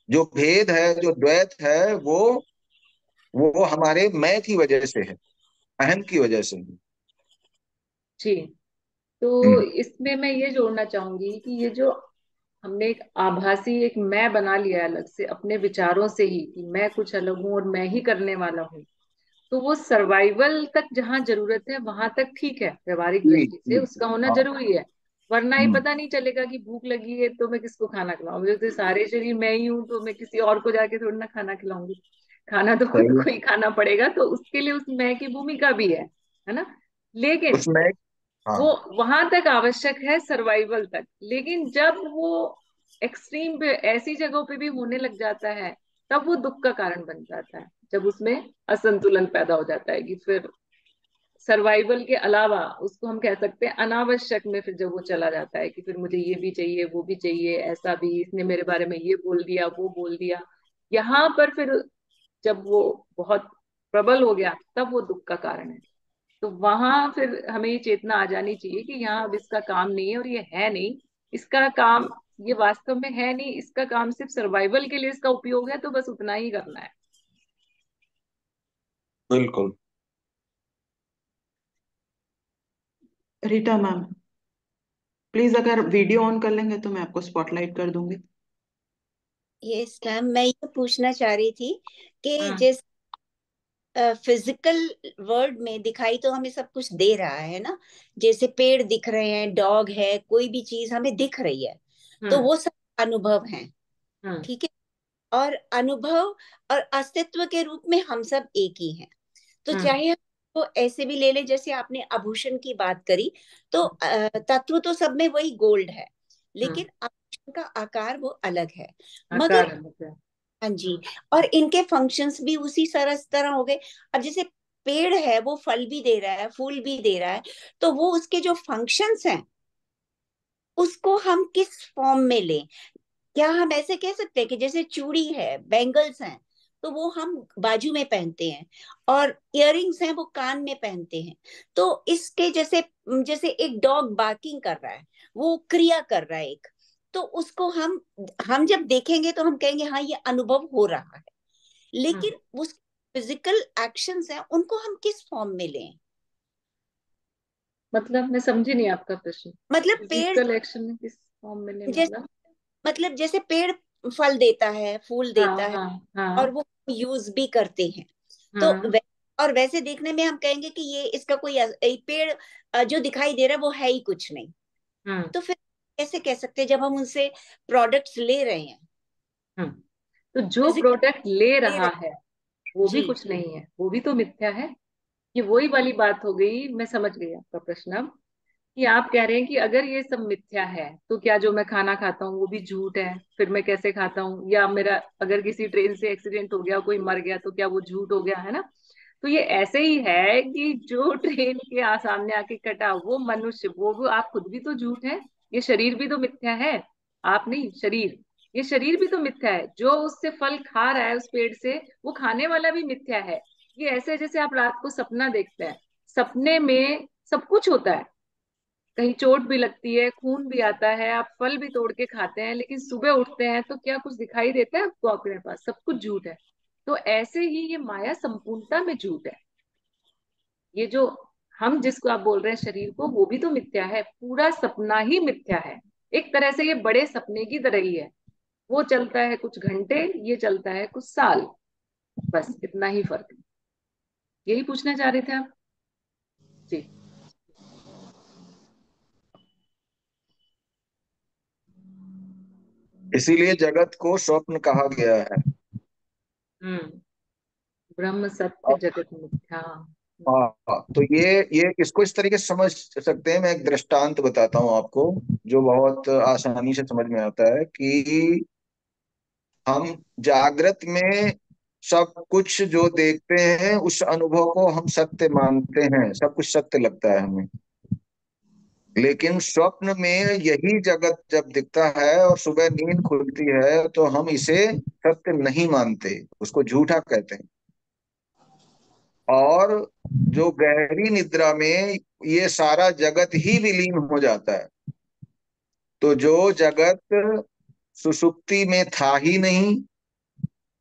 जो भेद है, जो द्वैत है, वो वो हमारे मैं की वजह से है, अहम की वजह से है। जी। तो हम्म। इसमें मैं ये जोड़ना चाहूंगी कि ये जो हमने एक आभासी एक मैं बना लिया है अलग से अपने विचारों से ही कि मैं कुछ अलग हूं और मैं ही करने वाला हूँ, तो वो सर्वाइवल तक जहां जरूरत है वहां तक ठीक है, व्यवहारिक जी दृष्टि से जी। उसका होना हाँ। जरूरी है। वरना ही हम्म। पता नहीं चलेगा कि भूख लगी है तो मैं किसको खाना खिलाऊं, मुझे तो सारे शरीर मैं ही हूं तो मैं किसी और को जाके थोड़ी ना खाना खिलाऊंगी। खाना तो खुद सही है। को ही खाना पड़ेगा, तो उसके लिए उस मैं की भूमिका भी है है ना। लेकिन उसमें। हाँ। वो वहां तक आवश्यक है, सर्वाइवल तक। लेकिन जब वो एक्सट्रीम पे ऐसी जगहों पे भी होने लग जाता है, तब वो दुख का कारण बन जाता है, जब उसमें असंतुलन पैदा हो जाता है कि फिर सर्वाइवल के अलावा उसको हम कह सकते हैं अनावश्यक में, फिर जब वो चला जाता है कि फिर मुझे ये भी चाहिए वो भी चाहिए, ऐसा भी, इसने मेरे बारे में ये बोल दिया वो बोल दिया, यहाँ पर फिर जब वो बहुत प्रबल हो गया तब वो दुख का कारण है। तो वहां फिर हमें ये चेतना आ जानी चाहिए कि यहाँ अब इसका काम नहीं है और ये है नहीं, इसका काम ये वास्तव में है नहीं, इसका काम सिर्फ सर्वाइवल के लिए इसका उपयोग है, तो बस उतना ही करना है। बिल्कुल। रीटा मैम, प्लीज अगर वीडियो ऑन कर लेंगे तो मैं आपको स्पॉटलाइट कर दूंगी। यस मैम, मैं ये पूछना चाह रही थी कि हाँ जैसे फिजिकल वर्ल्ड में दिखाई तो हमें सब कुछ दे रहा है ना, जैसे पेड़ दिख रहे हैं, डॉग है, कोई भी चीज हमें दिख रही है, तो हाँ वो सब अनुभव हैं। हाँ ठीक है। और अनुभव और अस्तित्व के रूप में हम सब एक ही हैं। तो हाँ चाहे हम तो ऐसे भी ले ले, जैसे आपने आभूषण की बात करी, तो अ, तत्व तो सब में वही गोल्ड है, हाँ। लेकिन आभूषण का आकार वो अलग है। आकार मगर अलग है। हाँ जी, हाँ और इनके फंक्शंस भी उसी तरह तरह हो गए। अब जैसे पेड़ है, वो फल भी दे रहा है, फूल भी दे रहा है, तो वो उसके जो फंक्शंस हैं उसको हम किस फॉर्म में लें। क्या हम ऐसे कह सकते हैं कि जैसे चूड़ी है, बैंगल्स हैं, तो वो हम बाजू में पहनते हैं, और इयररिंग्स हैं वो कान में पहनते हैं। तो इसके जैसे जैसे एक डॉग बार्किंग कर रहा है, वो क्रिया कर रहा है एक, तो उसको हम हम जब देखेंगे तो हम कहेंगे हाँ ये अनुभव हो रहा है। हाँ। लेकिन उस फिजिकल एक्शंस हैं उनको हम किस फॉर्म में लें। मतलब मैं समझी नहीं आपका प्रश्न। मतलब पेड़, फिजिकल एक्शन में किस फॉर्म में ले, जैसे मतलब? मतलब जैसे पेड़ फल देता है, फूल हाँ देता है, हाँ और हाँ वो यूज भी करते हैं। तो हाँ वै, और वैसे देखने में हम कहेंगे कि ये इसका कोई अस- ये पेड़ अ, जो दिखाई दे रहा है वो है ही कुछ नहीं। हाँ तो फिर कैसे कह सकते हैं जब हम उनसे प्रोडक्ट्स ले रहे हैं, हाँ। तो जो फिजिकल प्रोडक्ट ले ले रहा रहे है वो हैं भी जी। कुछ नहीं है, वो भी तो मिथ्या है। ये वही वाली बात हो गई, मैं समझ गई आपका प्रश्न अब, कि आप कह रहे हैं कि अगर ये सब मिथ्या है तो क्या जो मैं खाना खाता हूँ वो भी झूठ है, फिर मैं कैसे खाता हूँ, या मेरा अगर किसी ट्रेन से एक्सीडेंट हो गया कोई मर गया तो क्या वो झूठ हो गया, है ना। तो ये ऐसे ही है कि जो ट्रेन के आ सामने आके कटा वो मनुष्य, वो वो आप खुद भी तो झूठ है। ये शरीर भी तो मिथ्या है। आप नहीं, शरीर, ये शरीर भी तो मिथ्या है। जो उससे फल खा रहा है उस पेड़ से, वो खाने वाला भी मिथ्या है। ये ऐसे जैसे आप रात को सपना देखते हैं, सपने में सब कुछ होता है, कहीं चोट भी लगती है, खून भी आता है, आप फल भी तोड़ के खाते हैं, लेकिन सुबह उठते हैं तो क्या कुछ दिखाई देता है आपको अपने पास? सब कुछ झूठ है। तो ऐसे ही ये माया संपूर्णता में झूठ है। ये जो हम जिसको आप बोल रहे हैं शरीर को, वो भी तो मिथ्या है, पूरा सपना ही मिथ्या है। एक तरह से ये बड़े सपने की तरह ही है। वो चलता है कुछ घंटे, ये चलता है कुछ साल, बस इतना ही फर्क है। यही पूछना चाह रहे थे आप? जी। इसीलिए जगत को स्वप्न कहा गया है। हम्म। ब्रह्म सत्य जगत मिथ्या। हम्म। हाँ, तो ये ये इसको इस तरीके से समझ सकते हैं। मैं एक दृष्टांत बताता हूँ आपको, जो बहुत आसानी से समझ में आता है कि हम जागृत में सब कुछ जो देखते हैं उस अनुभव को हम सत्य मानते हैं, सब कुछ सत्य लगता है हमें। लेकिन स्वप्न में यही जगत जब दिखता है और सुबह नींद खुलती है तो हम इसे सत्य नहीं मानते, उसको झूठा कहते हैं। और जो गहरी निद्रा में ये सारा जगत ही विलीन हो जाता है। तो जो जगत सुषुप्ति में था ही नहीं,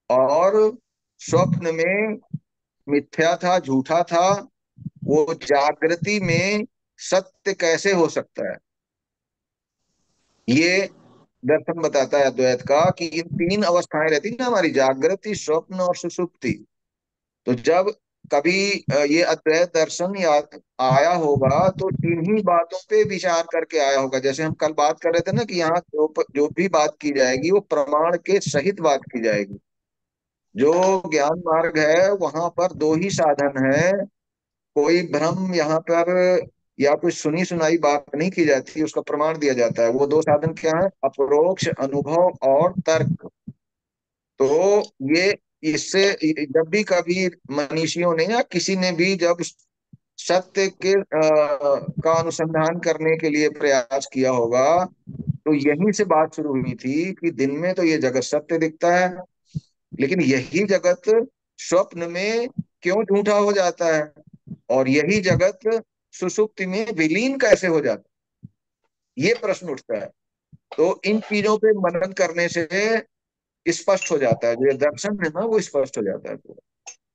और स्वप्न में मिथ्या था, झूठा था, वो जागृति में सत्य कैसे हो सकता है। ये दर्शन बताता है अद्वैत का कि इन तीन अवस्थाएं रहती है ना हमारी, जागृति, स्वप्न और सुषुप्ति। तो जब कभी अ, ये अद्वैत दर्शन या आया होगा तो इन्हीं बातों पे विचार करके आया होगा। जैसे हम कल बात कर रहे थे ना कि यहाँ जो जो भी बात की जाएगी वो प्रमाण के सहित बात की जाएगी। जो ज्ञान मार्ग है वहां पर दो ही साधन है, कोई भ्रम यहाँ पर या कोई सुनी सुनाई बात नहीं की जाती, उसका प्रमाण दिया जाता है। वो दो साधन क्या है? अपरोक्ष अनुभव और तर्क। तो ये इससे जब भी कभी मनीषियों ने या किसी ने भी जब सत्य के अ, का अनुसंधान करने के लिए प्रयास किया होगा तो यहीं से बात शुरू हुई थी कि दिन में तो ये जगत सत्य दिखता है, लेकिन यही जगत स्वप्न में क्यों झूठा हो जाता है, और यही जगत सुषुप्ति में विलीन कैसे हो जाता है, ये प्रश्न उठता है। तो इन चीजों पे मनन करने से स्पष्ट हो जाता है, जो ये दर्शन है ना वो स्पष्ट हो जाता है पूरा।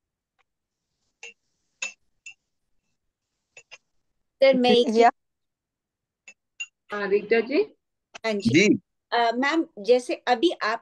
सर मैं एक चीज, या हाँ रीटा जी। हाँ जी जी मैम, जैसे अभी आप